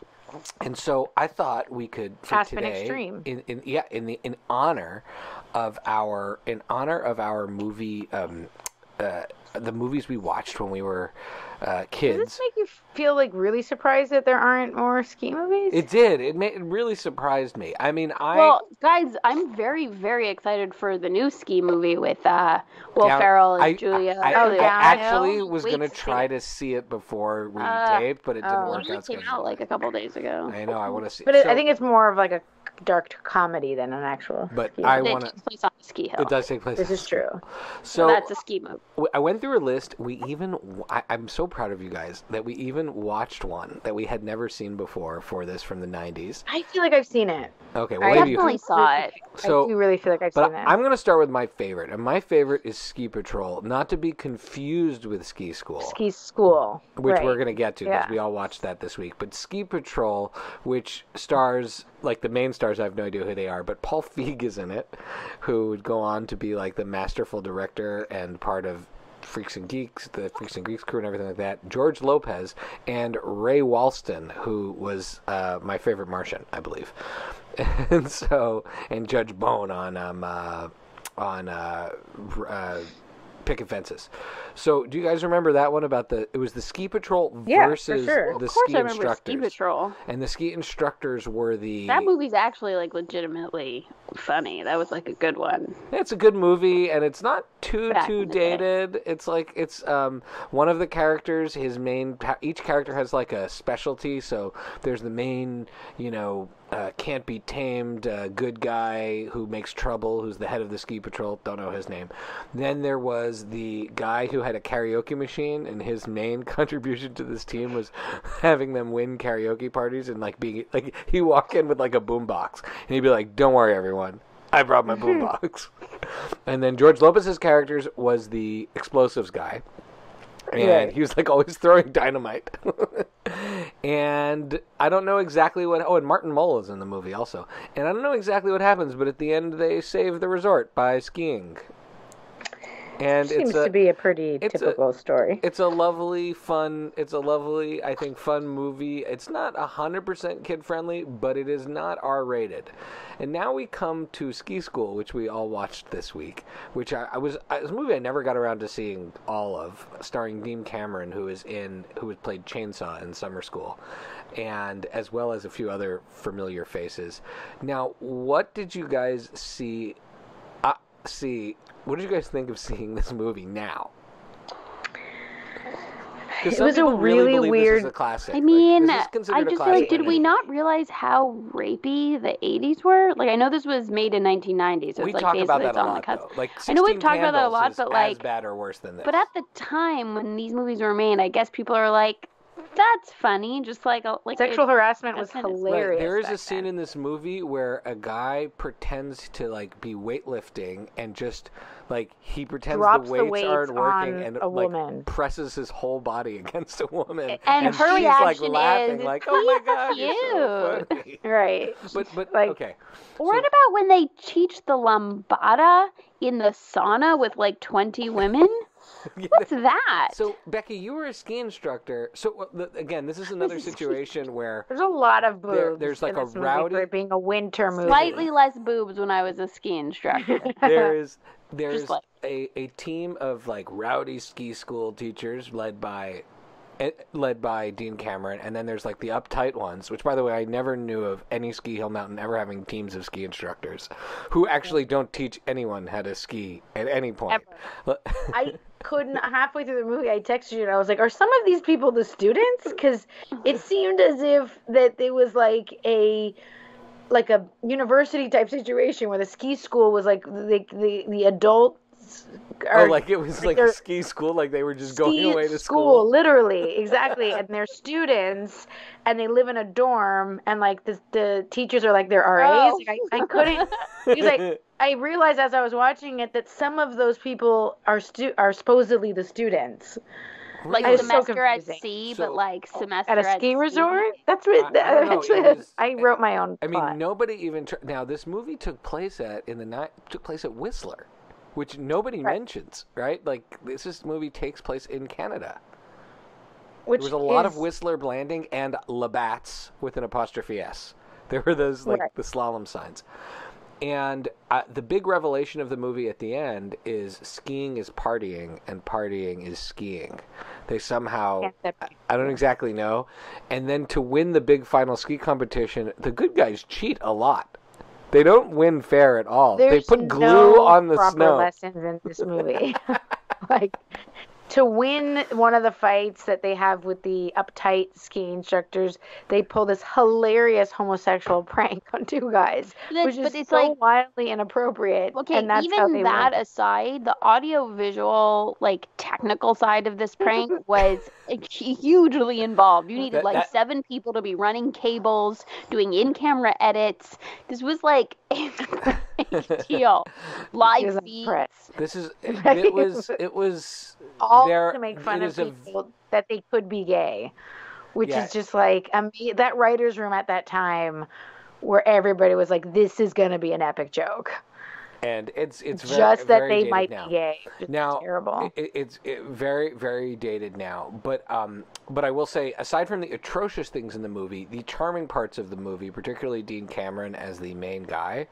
And so I thought we could for Aspen today, Extreme. in, in yeah, in the in honor of our in honor of our movie, um, uh, the movies we watched when we were uh, kids. Does this make you feel like really surprised that there aren't more ski movies? It did. It made, it really surprised me. I mean, I well, guys, I'm very, very excited for the new ski movie with uh, Will Down, Ferrell and I, Julia. I, I, oh, I yeah, actually I was Wait going to to try see to see it before we Uh, taped, but it didn't oh. work it out. came schedule. out like a couple days ago. I know. I want to see. But it, so, I think it's more of like a dark comedy than an actual. But ski I movie. It wanna- takes place on a ski hill. It does take place. This is true. So That's a ski movie. w- I went through a list. We even, I, I'm so proud of you guys that we even watched one that we had never seen before for this from the nineties. I feel like I've seen it. Okay, well, I maybe you definitely saw it. So, I do really feel like I've but seen it. I'm going to start with my favorite, and my favorite is Ski Patrol, not to be confused with Ski School. Ski School. Which right. we're going to get to because Yeah. we all watched that this week. But Ski Patrol, which stars, like the main stars, I have no idea who they are, but Paul Feig is in it, who would go on to be like the masterful director and part of Freaks and Geeks, the Freaks and Geeks crew and everything like that. George Lopez and Ray Walston, who was uh, my favorite Martian, I believe. And so, and Judge Bone on, um, uh, on, uh, uh, Picket Fences. So, do you guys remember that one about the? It was the Ski Patrol Yeah, for versus sure. the Of course, ski I remember instructors. Ski Patrol. And the ski instructors were the. That movie's actually like legitimately funny. That was like a good one. It's a good movie, and it's not too Back too in the day. dated. It's like it's um one of the characters. His main each character has like a specialty. So there's the main, you know, uh, can't be tamed uh, good guy who makes trouble, who's the head of the ski patrol. Don't know his name. Then there was the guy who had a karaoke machine, and his main contribution to this team was having them win karaoke parties and like being like he walk in with like a boombox, and he'd be like, "Don't worry, everyone. I brought my boombox." And then George Lopez's characters was the explosives guy. And Right. he was like always throwing dynamite. And I don't know exactly what. Oh, and Martin Mull is in the movie also. And I don't know exactly what happens, but at the end they save the resort by skiing. And Seems it's a, to be a pretty it's a- typical story. It's a lovely, fun. It's a lovely, I think, fun movie. It's not a hundred percent kid friendly, but it is not R rated. And now we come to Ski School, which we all watched this week. Which I, I was, I, it was a movie I never got around to seeing all of, starring Dean Cameron, who is in, who has played Chainsaw in Summer School, and as well as a few other familiar faces. Now, what did you guys see? Uh, see. What did you guys think of seeing this movie now? 'Cause It some was a people really believe weird- This is a classic. I Like, mean, this is I considered a just feel classic like, did by we many. not realize how rapey the eighties were? Like, I know this was made in nineteen ninety, so We it's like talk basically about that it's a on the lot, cusp. though. Like, I know we've sixteen talked about that a Candles lot, is but as like, bad or worse than this. but at the time when these movies were made, I guess people are like, that's funny, just like a like Sexual it- harassment was that's kind of- Right, hilarious. there is a back scene then. in this movie where a guy pretends to like be weightlifting and just like he pretends Drops the the weights, weights aren't working on and a like woman. presses his whole body against a woman, And her she's like reaction laughing is, like, "Oh my god, cute." you're so funny." Right. But but Like- okay, What So- about when they teach the lambada in the sauna with like twenty women? What's that? So Becky, you were a ski instructor. So uh, the- again, this is another situation where There's a lot of boobs. There- there's, like, in a this movie rowdy- for it being a winter movie. Slightly less boobs when I was a ski instructor. there is there's like- a, a team of like rowdy ski school teachers led by eh, led by Dean Cameron, and then there's like the uptight ones, which by the way I never knew of any ski hill mountain ever having teams of ski instructors who actually don't teach anyone how to ski at any point. I couldn't, halfway through the movie, I texted you and I was like, are some of these people the students? Because it seemed as if that it was like a like a university type situation where the ski school was like the the, the adults Oh, like it was like, they're- a ski school, like they were just ski going away to school, school. literally, exactly. And they're students, and they live in a dorm, and like the the teachers are like their R As. Oh. Like, I, I couldn't because I I realized as I was watching it that some of those people are stu- are supposedly the students Like I was so semester at confusing. sea, So- but like semester at a ski sea. resort. That's what I- I don't know, actually it was- I wrote my own. I mean, plot. nobody even tr- now. This movie took place at in the night took place at Whistler, which nobody Right. mentions, right? Like this is, movie takes place in Canada. Which There was a lot is, of Whistler landing and Labatt's with an apostrophe S. There were those like Right. the slalom signs. And uh, the big revelation of the movie at the end is skiing is partying and partying is skiing. They somehow, Can't I separate. I don't exactly know. And then to win the big final ski competition, the good guys cheat a lot. They don't win fair at all. There's they put glue no on the proper snow. lessons in this movie. Like to win one of the fights that they have with the uptight ski instructors, they pull this hilarious homosexual prank on two guys, But which is but it's so like- wildly inappropriate. Okay, and that's how even they that win. aside, the audio visual, like technical side of this prank was like, hugely involved. You needed That- like that- seven people to be running cables, doing in-camera edits. This was like a big deal. He Live was feeds. impressed. This is Right. it was it was All there to make fun it of is a- people that they could be gay, which Yeah. is just like um, that writer's room at that time where everybody was like, this is going to be an epic joke. and it's it's very, Just that very they dated might now. be gay. Just Now terrible. It, it's it, very very dated now, but um, but I will say, aside from the atrocious things in the movie, the charming parts of the movie, particularly Dean Cameron as the main guy,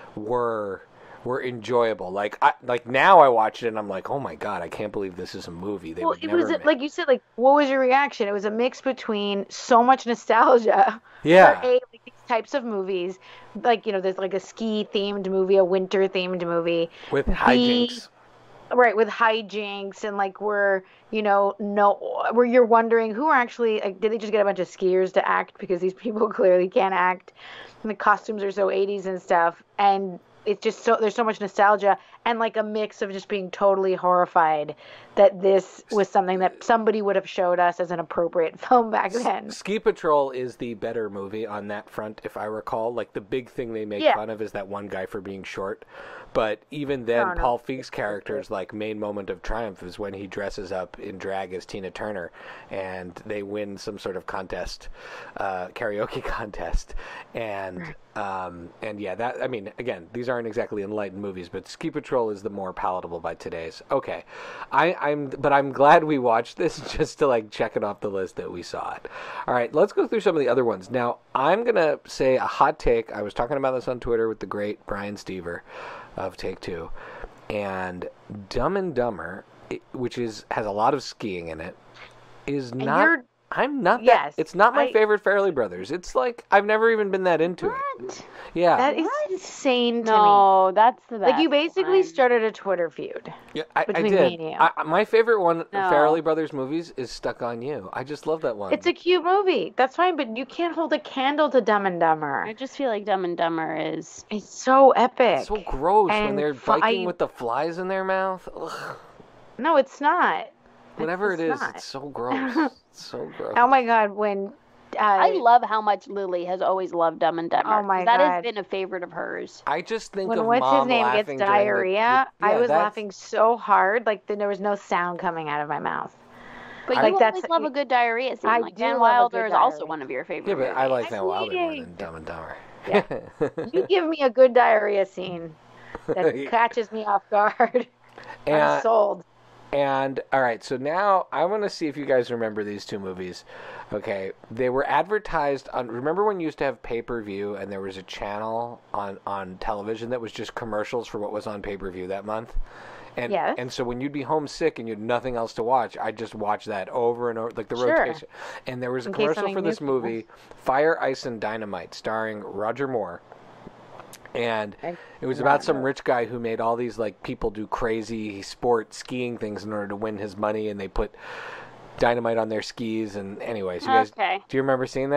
were were enjoyable. Like I like now I watch it and I'm like, oh my god, I can't believe this is a movie. They Well, would it never was make- like you said. Like, what was your reaction? It was a mix between so much nostalgia yeah. for a like these types of movies, like you know, there's like a ski themed movie, a winter themed movie, with B, hijinks. right, with hijinks and like where you know no where you're wondering who are actually like did they just get a bunch of skiers to act because these people clearly can't act, and the costumes are so eighties and stuff, and it's just so there's so much nostalgia and like a mix of just being totally horrified that this was something that somebody would have showed us as an appropriate film back then. Ski Patrol is the better movie on that front, if I recall. Like, the big thing they make Yeah. fun of is that one guy for being short. But even then, No, no. Paul Feig's character's like main moment of triumph is when he dresses up in drag as Tina Turner, and they win some sort of contest, uh, karaoke contest, and um, and yeah, that I mean, again, these aren't exactly enlightened movies, but Ski Patrol is the more palatable by today's. Okay, I, I'm but I'm glad we watched this just to like check it off the list that we saw it. All right, let's go through some of the other ones. Now, I'm gonna say a hot take. I was talking about this on Twitter with the great Brian Stever of Take Two, and Dumb and Dumber, it- which is has a lot of skiing in it, is And not. you're I'm not that. Yes, It's not my I- favorite Fairley Brothers. It's like I've never even been that into it. What? Yeah, that is insane to me. No, that's the best Like you basically one. started a Twitter feud. yeah, I, I between did. me and you. I, my favorite one, of No. Fairley Brothers movies, is Stuck on You. I just love that one. It's a cute movie. That's fine, but you can't hold a candle to Dumb and Dumber. I just feel like Dumb and Dumber is. It's so epic. It's so gross when And they're fi- biking with the flies in their mouth. Ugh. No, it's not. Whatever it It's is, not. it's so gross. It's so gross. Oh my god, when uh, I love how much Lily has always loved Dumb and Dumber. Oh my 'cause That has God. been a favorite of hers. I just think when of what's mom his name gets laughing during the- diarrhea, the- I yeah, was that's- laughing so hard, like then there was no sound coming out of my mouth. But Like, you that's- always love a good diarrhea scene. I like do Van love a Wilder good is also diarrhea. one of your favorite. Yeah, but I like movies. Van I'm Wilder more eating. than Dumb and Dumber. Yeah. You give me a good diarrhea scene that catches me off guard. I'm and, sold. and all right, so now I want to see if you guys remember these two movies. Okay, they were advertised on. Remember when you used to have pay per view, and there was a channel on on television that was just commercials for what was on pay per view that month. And, Yes. and so when you'd be homesick and you had nothing else to watch, I'd just watch that over and over, like the Sure. rotation. And there was a In case commercial something for new this comes. movie, Fire, Ice and Dynamite, starring Roger Moore. And I it was do about not some know. rich guy who made all these like people do crazy sport skiing things in order to win his money, and they put dynamite on their skis. And anyways, you guys, Okay. do you remember seeing that?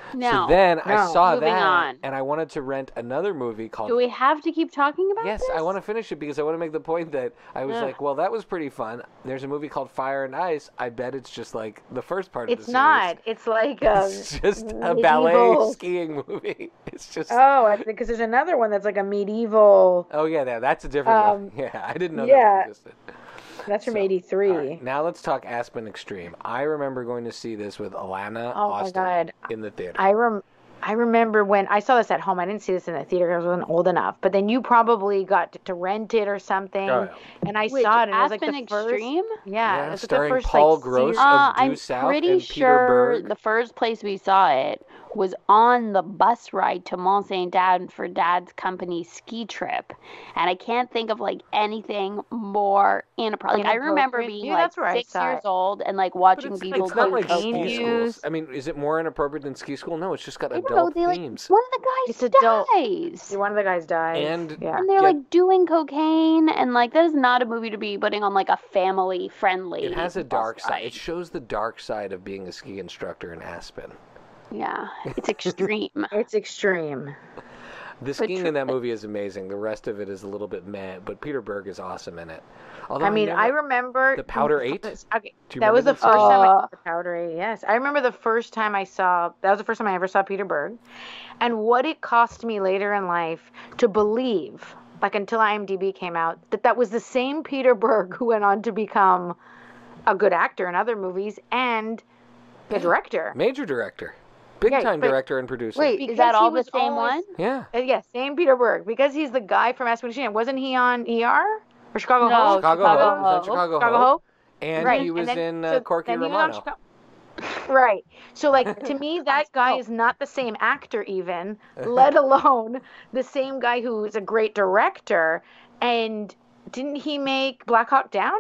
No. So then I No. saw Moving that, on. and I wanted to rent another movie called. Do we have to keep talking about Yes, this? I want to finish it because I want to make the point that I was Ugh. like, well, that was pretty fun. There's a movie called Fire and Ice. I bet it's just like the first part of It's the series. not. It's like um, It's just a medieval- ballet skiing movie. It's just. Oh, because there's another one that's like a medieval. Oh yeah, that, that's a different Um, one. Yeah, I didn't know yeah. that one existed. That's from So, eighty-three. all right, now let's talk Aspen Extreme. I remember going to see this with Alana Oh my Austin God. in the theater. I rem I remember when I saw this at home. I didn't see this in the theater because I wasn't old enough. But then you probably got to, to rent it or something. Oh, And I Which, saw it, and it was Aspen like the first. Extreme? Yeah, Yeah, it was like starring the first Paul like Gross series- of Uh, Due I'm South pretty and Peter sure Berg. the first place we saw it was on the bus ride to Mont Saint Anne for Dad's company ski trip, and I can't think of like anything more inappropriate. Like, I remember Inappropriate? being Yeah, like that's where I six saw years it. old and like watching it's like- people It's not do like ski cocaine. schools. I mean, is it more inappropriate than ski school? No, it's just got I don't know, adult they like themes. one of the guys It's adult. dies. One of the guys died. And- yeah. And they're Yeah. like doing cocaine, and like that is not a movie to be putting on like a family friendly. It has a dark bus side. ride. It shows the dark side of being a ski instructor in Aspen. Yeah, it's extreme. It's extreme. The But skiing tr- in that movie is amazing. The rest of it is a little bit meh, but Peter Berg is awesome in it. Although I mean, never- I remember The Powder Eight? Okay, Do you that was remember the this? first time I Uh, saw the Powder Eight. Yes, I remember the first time I saw. That was the first time I ever saw Peter Berg, and what it cost me later in life to believe, like until IMDb came out, that that was the same Peter Berg who went on to become a good actor in other movies and the director. Major director. Big Yeah, time but- director and producer. Wait, Because is that he all the was same always- one? Yeah. Uh, yeah, same Peter Berg, because he's the guy from Aspen Extreme. Wasn't he on E R or Chicago No, Hope? Chicago, Chicago Hope. He was on Hope. Chicago, Chicago Hope. Hope. And Right, he was then- in so uh, Corky then he was on Romano. Chicago- Right. So, like, to me, that guy is not the same actor, even, let alone the same guy who is a great director. And didn't he make Black Hawk Down?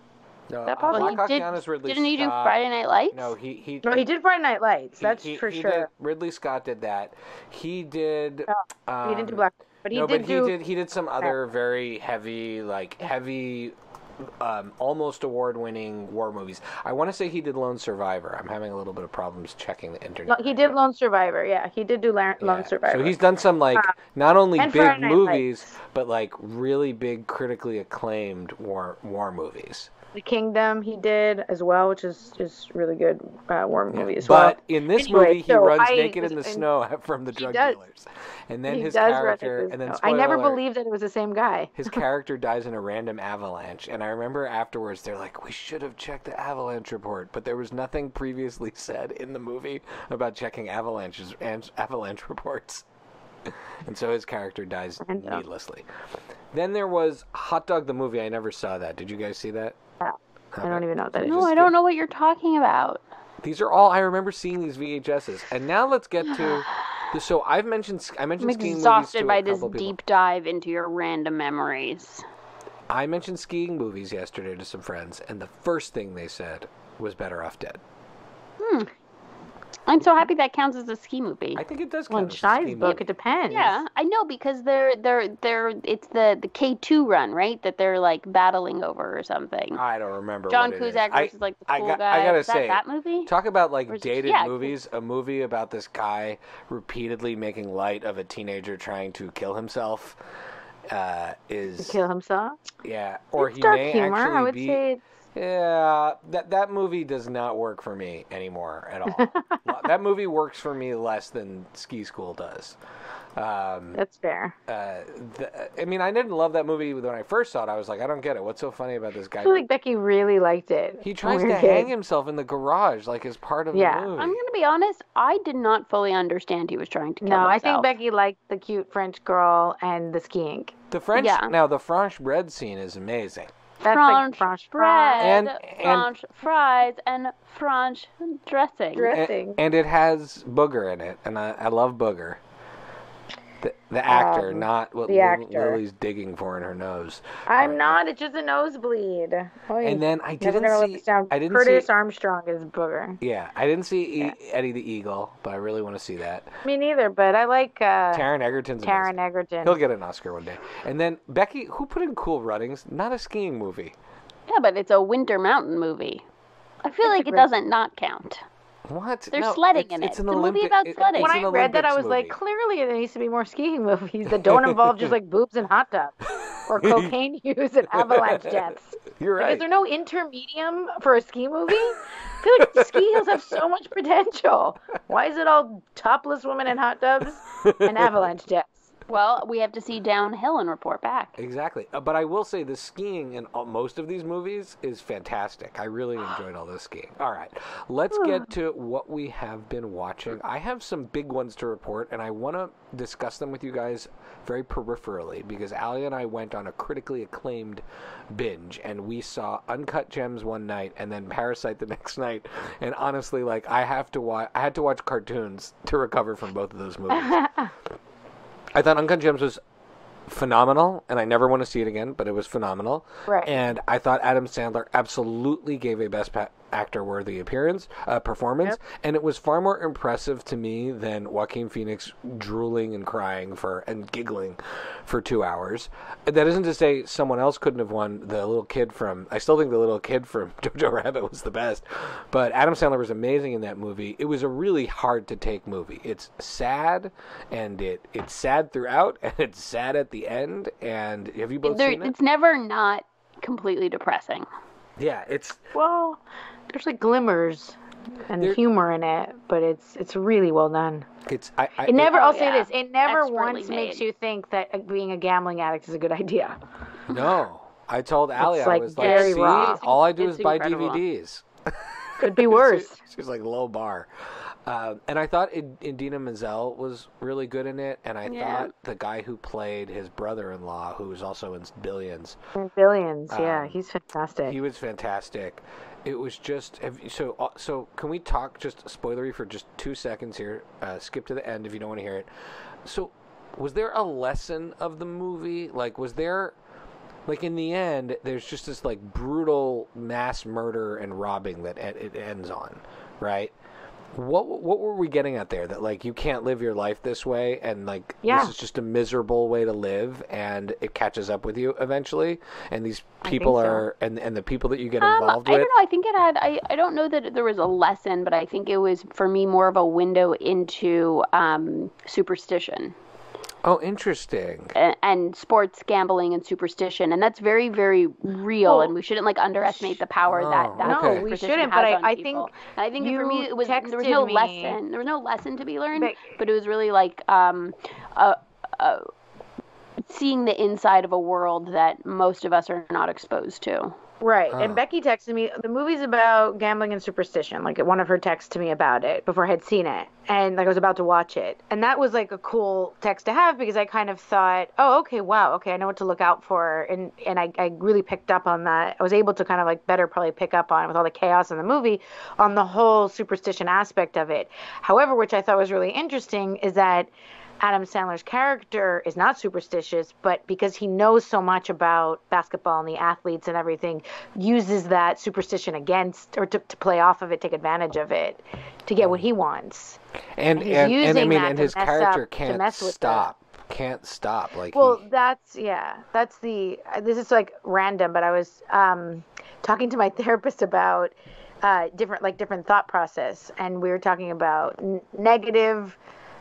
No, that uh, possible? Black he Hawk did, Down is Ridley didn't he do Scott. Friday Night Lights? No, he he. No, he did Friday Night Lights. he- That's he- for he sure. did- Ridley Scott did that. He did. Um, he didn't do Black but he no, did but do. he did. He did some other very heavy, like heavy, um, almost award-winning war movies. I want to say he did Lone Survivor. I'm having a little bit of problems checking the internet. No, he right did now. Lone Survivor. Yeah, he did do La- Lone Yeah. Survivor. So he's done some like not only and big Friday Night movies, Lights. but like really big, critically acclaimed war war movies. The Kingdom he did as well, which is is really good uh, war movie as But well. in this Anyway, movie, he so runs I naked in the was- and snow from the drug does. dealers, and then He his does run character, into and then snow. I never spoiler alert, believed that it was the same guy. his character dies in a random avalanche. And I remember afterwards, they're like, "We should have checked the avalanche report," but there was nothing previously said in the movie about checking avalanches and avalanche reports. And so his character dies Random. needlessly. Then there was Hot Dog the movie. I never saw that. Did you guys see that? Yeah. I don't even know what that is. No, just I don't know what you're talking about. These are all I remember seeing these V H Ses. And now let's get to. So I've mentioned I mentioned I'm skiing movies exhausted to by a this couple people. deep dive into your random memories. I mentioned skiing movies yesterday to some friends, and the first thing they said was Better Off Dead. I'm so happy that counts as a ski movie. I think it does Well, in count as a ski Shy's book, movie. it depends. Yeah, I know because they're they're they're it's the the K two run, right? That they're like battling over or something. I don't remember. John what it is. Cusack I- versus like the I cool got- guy. I gotta Is that say, that movie? Talk about like Or is it- dated yeah, movies. A movie about this guy repeatedly making light of a teenager trying to kill himself uh, is Kill himself. yeah, or It's he dark may humor. actually I would be. say it's Yeah, that that movie does not work for me anymore at all. That movie works for me less than Ski School does. Um, that's fair. uh, the, I mean, I didn't love that movie when I first saw it. I was like, I don't get it. What's so funny about this guy? I feel like Becky really liked it. He when tries we to were hang kids. himself in the garage like as part of Yeah. the movie. I'm gonna be honest. I did not fully understand he was trying to kill No, I himself. think Becky liked the cute French girl and the skiing. The French Yeah. now the French bread scene is amazing. That's French like French bread, And- French fries, and French dressing. Dress- And, Dressing. and it has Booger in it, and I, I love Booger. The, the actor, Um, not what the Lil- actor. Lily's digging for in her nose. I'm Right. not. It's just a nosebleed. Oy. And then I Never didn't gonna live see. this down. I didn't Curtis see. Armstrong is Booger. Yeah, I didn't see e- Yeah. Eddie the Eagle, but I really want to see that. Me neither, but I like uh, Taron Egerton's Taron amazing. Egerton. He'll get an Oscar one day. And then Becky, who put in Cool Runnings? Not a skiing movie. Yeah, but it's a Winter Mountain movie. I feel That's like a it great- doesn't not count. What? They're No, sledding it's, in it's it. an It's a movie Olympic, about it- sledding. it's When an I read that, I Olympics was like, movie. clearly there needs to be more skiing movies that don't involve just like boobs and hot tubs or cocaine use and avalanche jets. You're Like, right. is there no intermedium for a ski movie? I feel like ski hills have so much potential. Why is it all topless women in hot tubs and avalanche jets? Well, we have to see downhill and report back. Exactly. Uh, But I will say the skiing in all, most of these movies is fantastic. I really enjoyed all the skiing. All right. Let's get to what we have been watching. I have some big ones to report, and I want to discuss them with you guys very peripherally because Allie and I went on a critically acclaimed binge, and we saw Uncut Gems one night and then Parasite the next night. And honestly, like, I have to watch, I had to watch cartoons to recover from both of those movies. I thought Uncut Gems was phenomenal, and I never want to see it again, but it was phenomenal. Right. And I thought Adam Sandler absolutely gave a Best pa- Actor-worthy appearance, uh, performance, Yep. and it was far more impressive to me than Joaquin Phoenix drooling and crying for and giggling for two hours. That isn't to say someone else couldn't have won. The little kid from, I still think the little kid from JoJo Rabbit was the best, but Adam Sandler was amazing in that movie. It was a really hard to take movie. It's sad, and it it's sad throughout, and it's sad at the end. And have you both There, seen it? it's never not completely depressing. Yeah, it's Well, there's like glimmers and There- humor in it, but it's it's really well done. it's I, I It never. Oh, I'll say yeah. this: it never Expertly once made. makes you think that uh, being a gambling addict is a good idea. No, I told Allie, It's, I like, was like, very see, raw. all I do It's is buy incredible. D V Ds. Could be worse. She- She's like low bar. Uh, and I thought Id- Idina Menzel was really good in it, and I Yeah. thought the guy who played his brother-in-law, who was also in Billions, Billions, yeah, Um, he's fantastic. he was fantastic. It was just have you- so. uh, So can we talk just spoilery for just two seconds here? Uh, skip to the end if you don't want to hear it. So, was there a lesson of the movie? Like, was there? Like in the end, there's just this like brutal mass murder and robbing that it it ends on, right? What what were we getting at there? That like you can't live your life this way, and like Yeah. this is just a miserable way to live, and it catches up with you eventually. And these people think so. are, and and the people that you get Um, involved I with. don't know. I think it had. I, I don't know that there was a lesson, but I think it was for me more of a window into um, superstition Oh, interesting. and, and sports gambling and superstition, and that's very, very real. Well, and we shouldn't like underestimate the power Oh, that that No, no, we superstition shouldn't. has But I, on I people. think And I think for you me, it was there was no texted me- lesson. There was no lesson to be learned, But- but it was really like um, uh, uh, seeing the inside of a world that most of us are not exposed to. right. Huh. And Becky texted me. The movie's about gambling and superstition. Like one of her texts to me about it before I had seen it, and like I was about to watch it, and that was like a cool text to have because I kind of thought, oh, okay, wow, okay, I know what to look out for, and and I, I really picked up on that. I was able to kind of like better probably pick up on with all the chaos in the movie on the whole superstition aspect of it. However, which I thought was really interesting is that Adam Sandler's character is not superstitious, but because he knows so much about basketball and the athletes and everything, uses that superstition against or to, to play off of it, take advantage of it, to get what he wants. And he's and, and I using mean, that and to his mess character up- to can't mess with stop. Can't stop. Like Well, he, that's yeah, that's the. This is like random, but I was um, talking to my therapist about uh, different like different thought process, and we were talking about n- negative.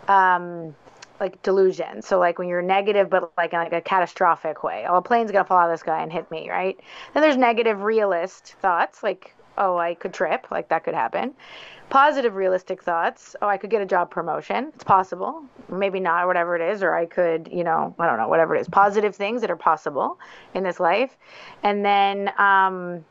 Um, like delusion. So like when you're negative, but like in like a catastrophic way. Oh, a plane's gonna fall out of the sky and hit me, right? Then there's negative realist thoughts, like, oh, I could trip, like that could happen. Positive realistic thoughts, oh, I could get a job promotion. It's possible. Maybe not, or whatever it is, or I could, you know, I don't know, whatever it is. Positive things that are possible in this life. And then um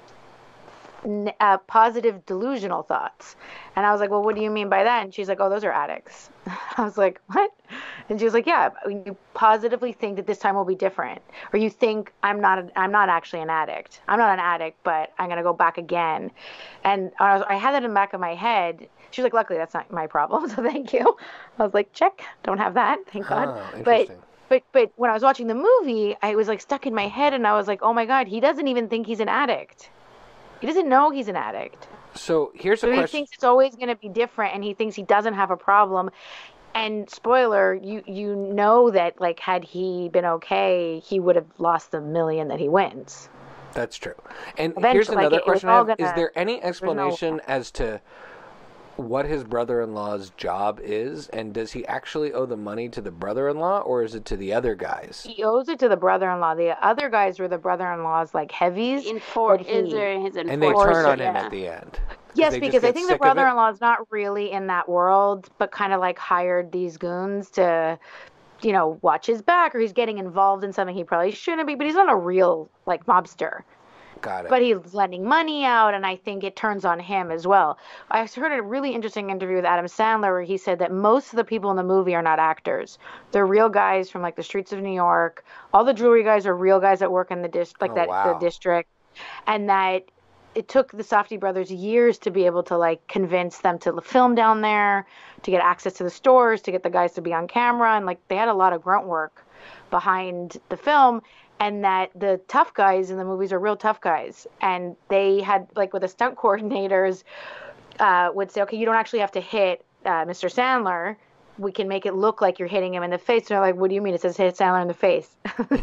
n- uh, positive delusional thoughts. And I was like, well, what do you mean by that? And she's like, oh, those are addicts. I was like, what? And she was like, yeah, you positively think that this time will be different, or you think I'm not, a, I'm not actually an addict. I'm not an addict, but I'm gonna go back again. And I, was, I had that in the back of my head. She was like, luckily that's not my problem, so thank you. I was like, check, don't have that, thank God. Huh, But interesting. but but when I was watching the movie, I was like stuck in my head, and I was like, oh my God, he doesn't even think he's an addict. He doesn't know he's an addict. so here's a So he question. thinks it's always going to be different, and he thinks he doesn't have a problem. And spoiler, you you know that like had he been okay, he would have lost the million that he wins. That's true. And Eventually, here's like, another it- it was question I all have: Is gonna- there any no- explanation as to what his brother-in-law's job is, and does he actually owe the money to the brother-in-law, or is it to the other guys? He owes it to the brother-in-law. The other guys were the brother-in-law's like heavies. Enfor- that he- is there his enforcer? And they turn on him yeah. at the end. Yes, They just because I get think the sick of it? brother-in-law is not really in that world, but kind of like hired these goons to, you know, watch his back, or he's getting involved in something he probably shouldn't be. But he's not a real like mobster. Got it. But he's lending money out, and I think it turns on him as well. I heard a really interesting interview with Adam Sandler where he said that most of the people in the movie are not actors. They're real guys from like the streets of New York. All the jewelry guys are real guys that work in the dis- like Oh, that wow. the district, and that it took the Safdie brothers years to be able to like convince them to film down there, to get access to the stores, to get the guys to be on camera, and like they had a lot of grunt work behind the film. And that the tough guys in the movies are real tough guys. And they had, like, with the stunt coordinators, uh, would say, okay, you don't actually have to hit uh, Mister Sandler. We can make it look like you're hitting him in the face. And they're like, what do you mean? It says hit Sandler in the face.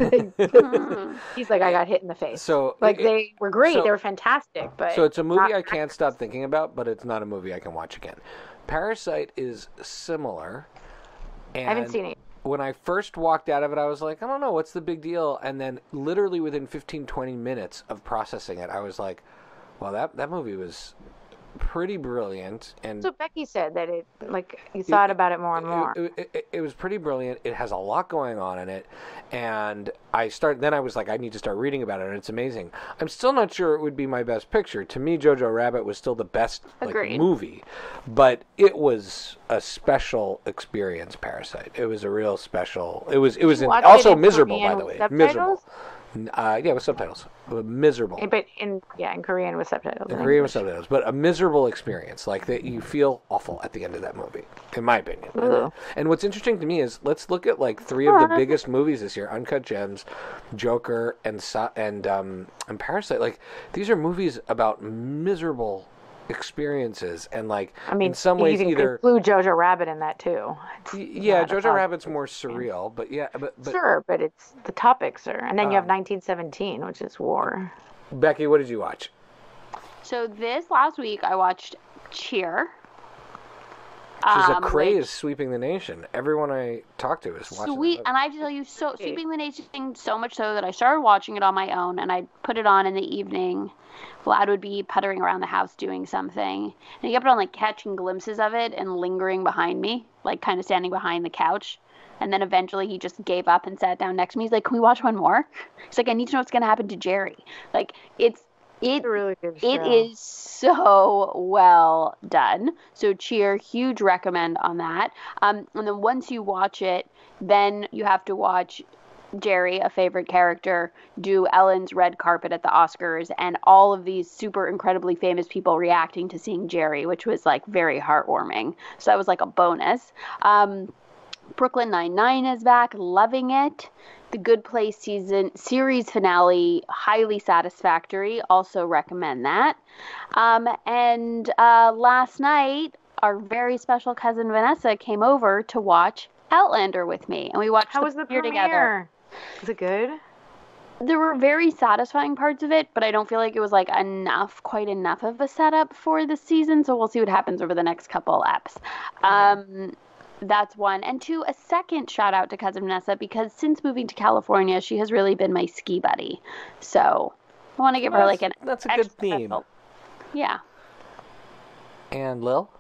He's like, I got hit in the face. So like, it- they were great. so- they were fantastic. But So it's a movie not I can't actors. stop thinking about, but it's not a movie I can watch again. Parasite is similar. And I haven't seen it. When I first walked out of it, I was like, I don't know, what's the big deal? And then literally within fifteen, twenty minutes of processing it, I was like, well, that, that movie was pretty brilliant. And So Becky said that it, like, you thought about it more and more. It, it, it, it was pretty brilliant. It has a lot going on in it, and I start. Then I was like, I need to start reading about it, and it's amazing. I'm still not sure it would be my best picture. To me, JoJo Rabbit was still the best like, Agreed. movie, but it was a special experience. Parasite. It was a real special. It was. It was an, watch it also in miserable, Korean by the way. with subtitles? Miserable. Uh, yeah, with subtitles. Miserable. But in, yeah, in Korean with subtitles. In in Korean with English. subtitles, but a miserable experience. Like that, you feel awful at the end of that movie, in my opinion. And, Ooh. and what's interesting to me is let's look at like three of the biggest movies this year: Uncut Gems, Joker, and Sa- and um, and Parasite. Like these are movies about miserable experiences, and like I mean, in some you ways can either. include JoJo Rabbit in that too. It's Y- Yeah, not Jojo about- Rabbit's more surreal, but yeah, but, but Sure, but it's the topics are, and then you have Um, nineteen seventeen, which is war. Becky, what did you watch? So this last week I watched Cheer. She's a um, craze which- sweeping the nation. Everyone I talk to is watching. Sweet, that and I have to tell you, so Sweeping the Nation so much so that I started watching it on my own, and I put it on in the evening. Vlad would be puttering around the house doing something, and he kept on like catching glimpses of it and lingering behind me, like kind of standing behind the couch. And then eventually he just gave up and sat down next to me. He's like, "Can we watch one more?" He's like, "I need to know what's gonna happen to Jerry." Like it's it It's a really good it show. is so well done. So Cheer, huge recommend on that. Um, and then once you watch it, then you have to watch Jerry, a favorite character, do Ellen's red carpet at the Oscars, and all of these super incredibly famous people reacting to seeing Jerry, which was like very heartwarming. So that was like a bonus. Um, Brooklyn Nine-Nine is back, loving it. The Good Place season series finale, highly satisfactory. Also recommend that. Um, and uh, last night, our very special cousin Vanessa came over to watch Outlander with me, and we watched How was the premiere premiere? together. Is it good? There were very satisfying parts of it, but I don't feel like it was like enough, quite enough of a setup for the season. So we'll see what happens over the next couple eps. Um, that's one. And two, a second shout out to cousin Vanessa, because since moving to California, she has really been my ski buddy. So I want to give her like an That's a good extra theme. special- Yeah. And Lil?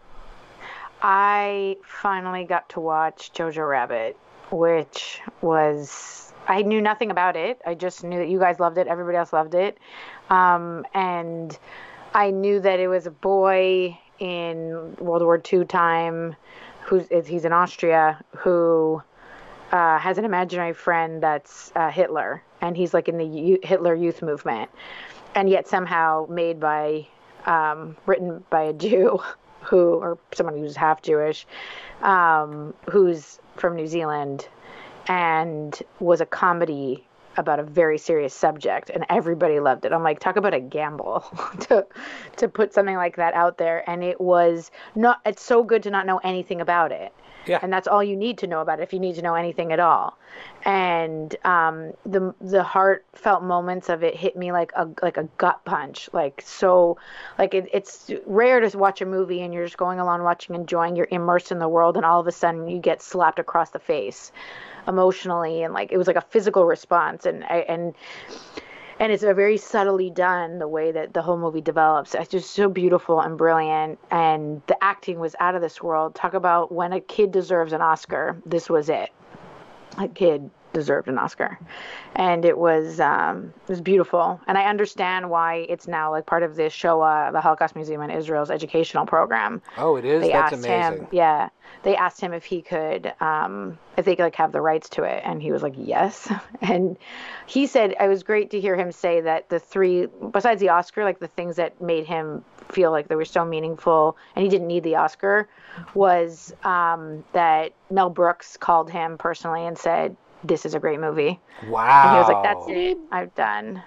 I finally got to watch JoJo Rabbit, which was, I knew nothing about it. I just knew that you guys loved it. Everybody else loved it. Um, and I knew that it was a boy in World War Two time, who's, he's in Austria, who uh, has an imaginary friend that's uh, Hitler. And he's like in the U- Hitler Youth Movement. And yet somehow made by, um, written by a Jew. Who, or someone who's half Jewish, um, who's from New Zealand, and was a comedy about a very serious subject, and everybody loved it. I'm like, talk about a gamble to to put something like that out there, and it was not. It's so good to not know anything about it. Yeah. And that's all you need to know about it if you need to know anything at all. And um, the the heartfelt moments of it hit me like a like a gut punch. Like so, like it, it's rare to watch a movie and you're just going along watching, enjoying. You're immersed in the world, and all of a sudden you get slapped across the face, emotionally, and like it was like a physical response. And I and. And it's a very subtly done, the way that the whole movie develops. It's just so beautiful and brilliant. And the acting was out of this world. Talk about when a kid deserves an Oscar. This was it. A kid deserved an Oscar. And it was um, it was beautiful. And I understand why it's now like part of the Shoah, the Holocaust Museum in Israel's educational program. Oh, it is? They That's asked amazing. Him, yeah. They asked him if he could, um, if they could like have the rights to it. And he was like, yes. And he said, it was great to hear him say that the three, besides the Oscar, like the things that made him feel like they were so meaningful and he didn't need the Oscar was um, that Mel Brooks called him personally and said, this is a great movie. Wow. And he was like, that's it. I've done.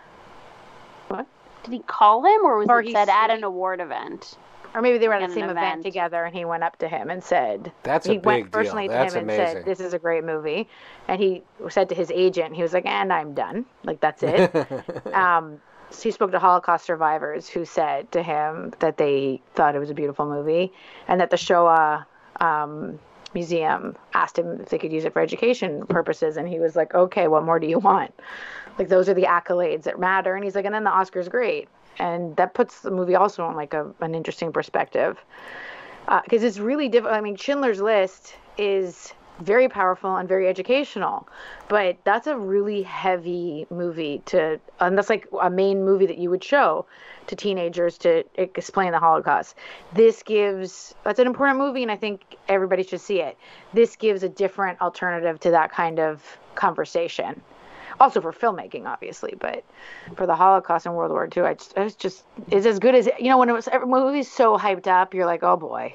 What? Did he call him, or was Or it he said at said- an award event? Or maybe they were at Like the at an same event. event. together, and he went up to him and said, That's a he big went deal. personally to That's him and amazing. said, this is a great movie. And he said to his agent, he was like, and I'm done. Like, that's it. um, so he spoke to Holocaust survivors who said to him that they thought it was a beautiful movie, and that the Shoah um, Museum asked him if they could use it for education purposes. And he was like, okay, what more do you want? Like, those are the accolades that matter. And he's like, and then the Oscar's great. And that puts the movie also on like a, an interesting perspective, because uh, it's really difficult. I mean, Schindler's List is very powerful and very educational, but that's a really heavy movie to, and that's like a main movie that you would show to teenagers to explain the Holocaust. This gives, that's an important movie, and I think everybody should see it. This gives a different alternative to that kind of conversation. Also for filmmaking, obviously, but for the Holocaust and World War Two, I just, it was just, it's as good as, you know, when it was, every movie's so hyped up, you're like, oh boy.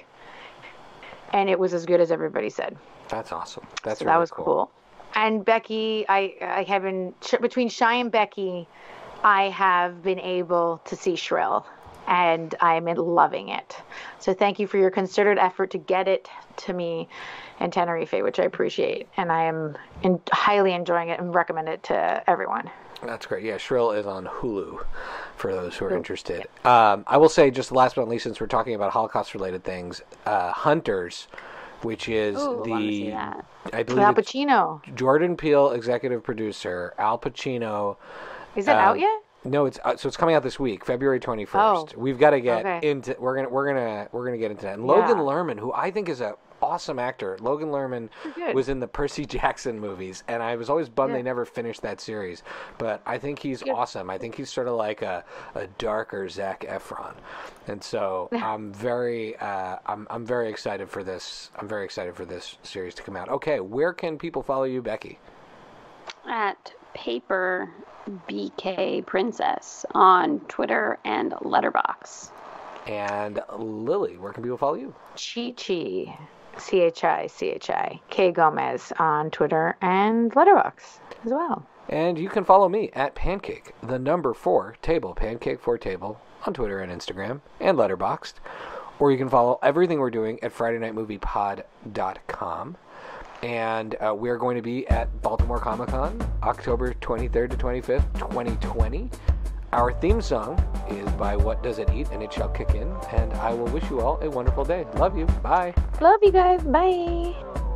And it was as good as everybody said. That's awesome. That's so really that was cool. cool. And Becky, I, I have been, between Shy and Becky, I have been able to see Shrill, and I'm loving it. So thank you for your considered effort to get it to me in Tenerife, which I appreciate. And I am in, highly enjoying it and recommend it to everyone. That's great. Yeah, Shrill is on Hulu for those who are interested. Um, I will say, just last but not least, since we're talking about Holocaust-related things, uh, Hunters, which is Ooh, I wanna see the, that. I believe Al it's Pacino. Jordan Peele, executive producer, Al Pacino. Is that um, out yet? No, it's uh, so it's coming out this week, February twenty-first. Oh, We've got to get okay. into. We're gonna we're gonna we're gonna get into that. And Yeah. Logan Lerman, who I think is a awesome actor. Logan Lerman Good. was in the Percy Jackson movies, and I was always bummed Yeah. they never finished that series. But I think he's Good. awesome. I think he's sort of like a, a darker Zac Efron, and so I'm very uh, I'm I'm very excited for this. I'm very excited for this series to come out. Okay, where can people follow you, Becky? At Paper B K Princess on Twitter and Letterboxd. And Lily, where can people follow you? Chi Chi. C H I C H I. K Gomez on Twitter and Letterboxd as well. And you can follow me at Pancake, the number four table, Pancake four table, on Twitter and Instagram and Letterboxd. Or you can follow everything we're doing at Friday Night Movie Pod dot com. And uh, we're going to be at Baltimore Comic Con, October twenty-third to twenty-fifth, twenty twenty. Our theme song is by What Does It Eat, and it shall kick in. And I will wish you all a wonderful day. Love you. Bye. Love you guys. Bye.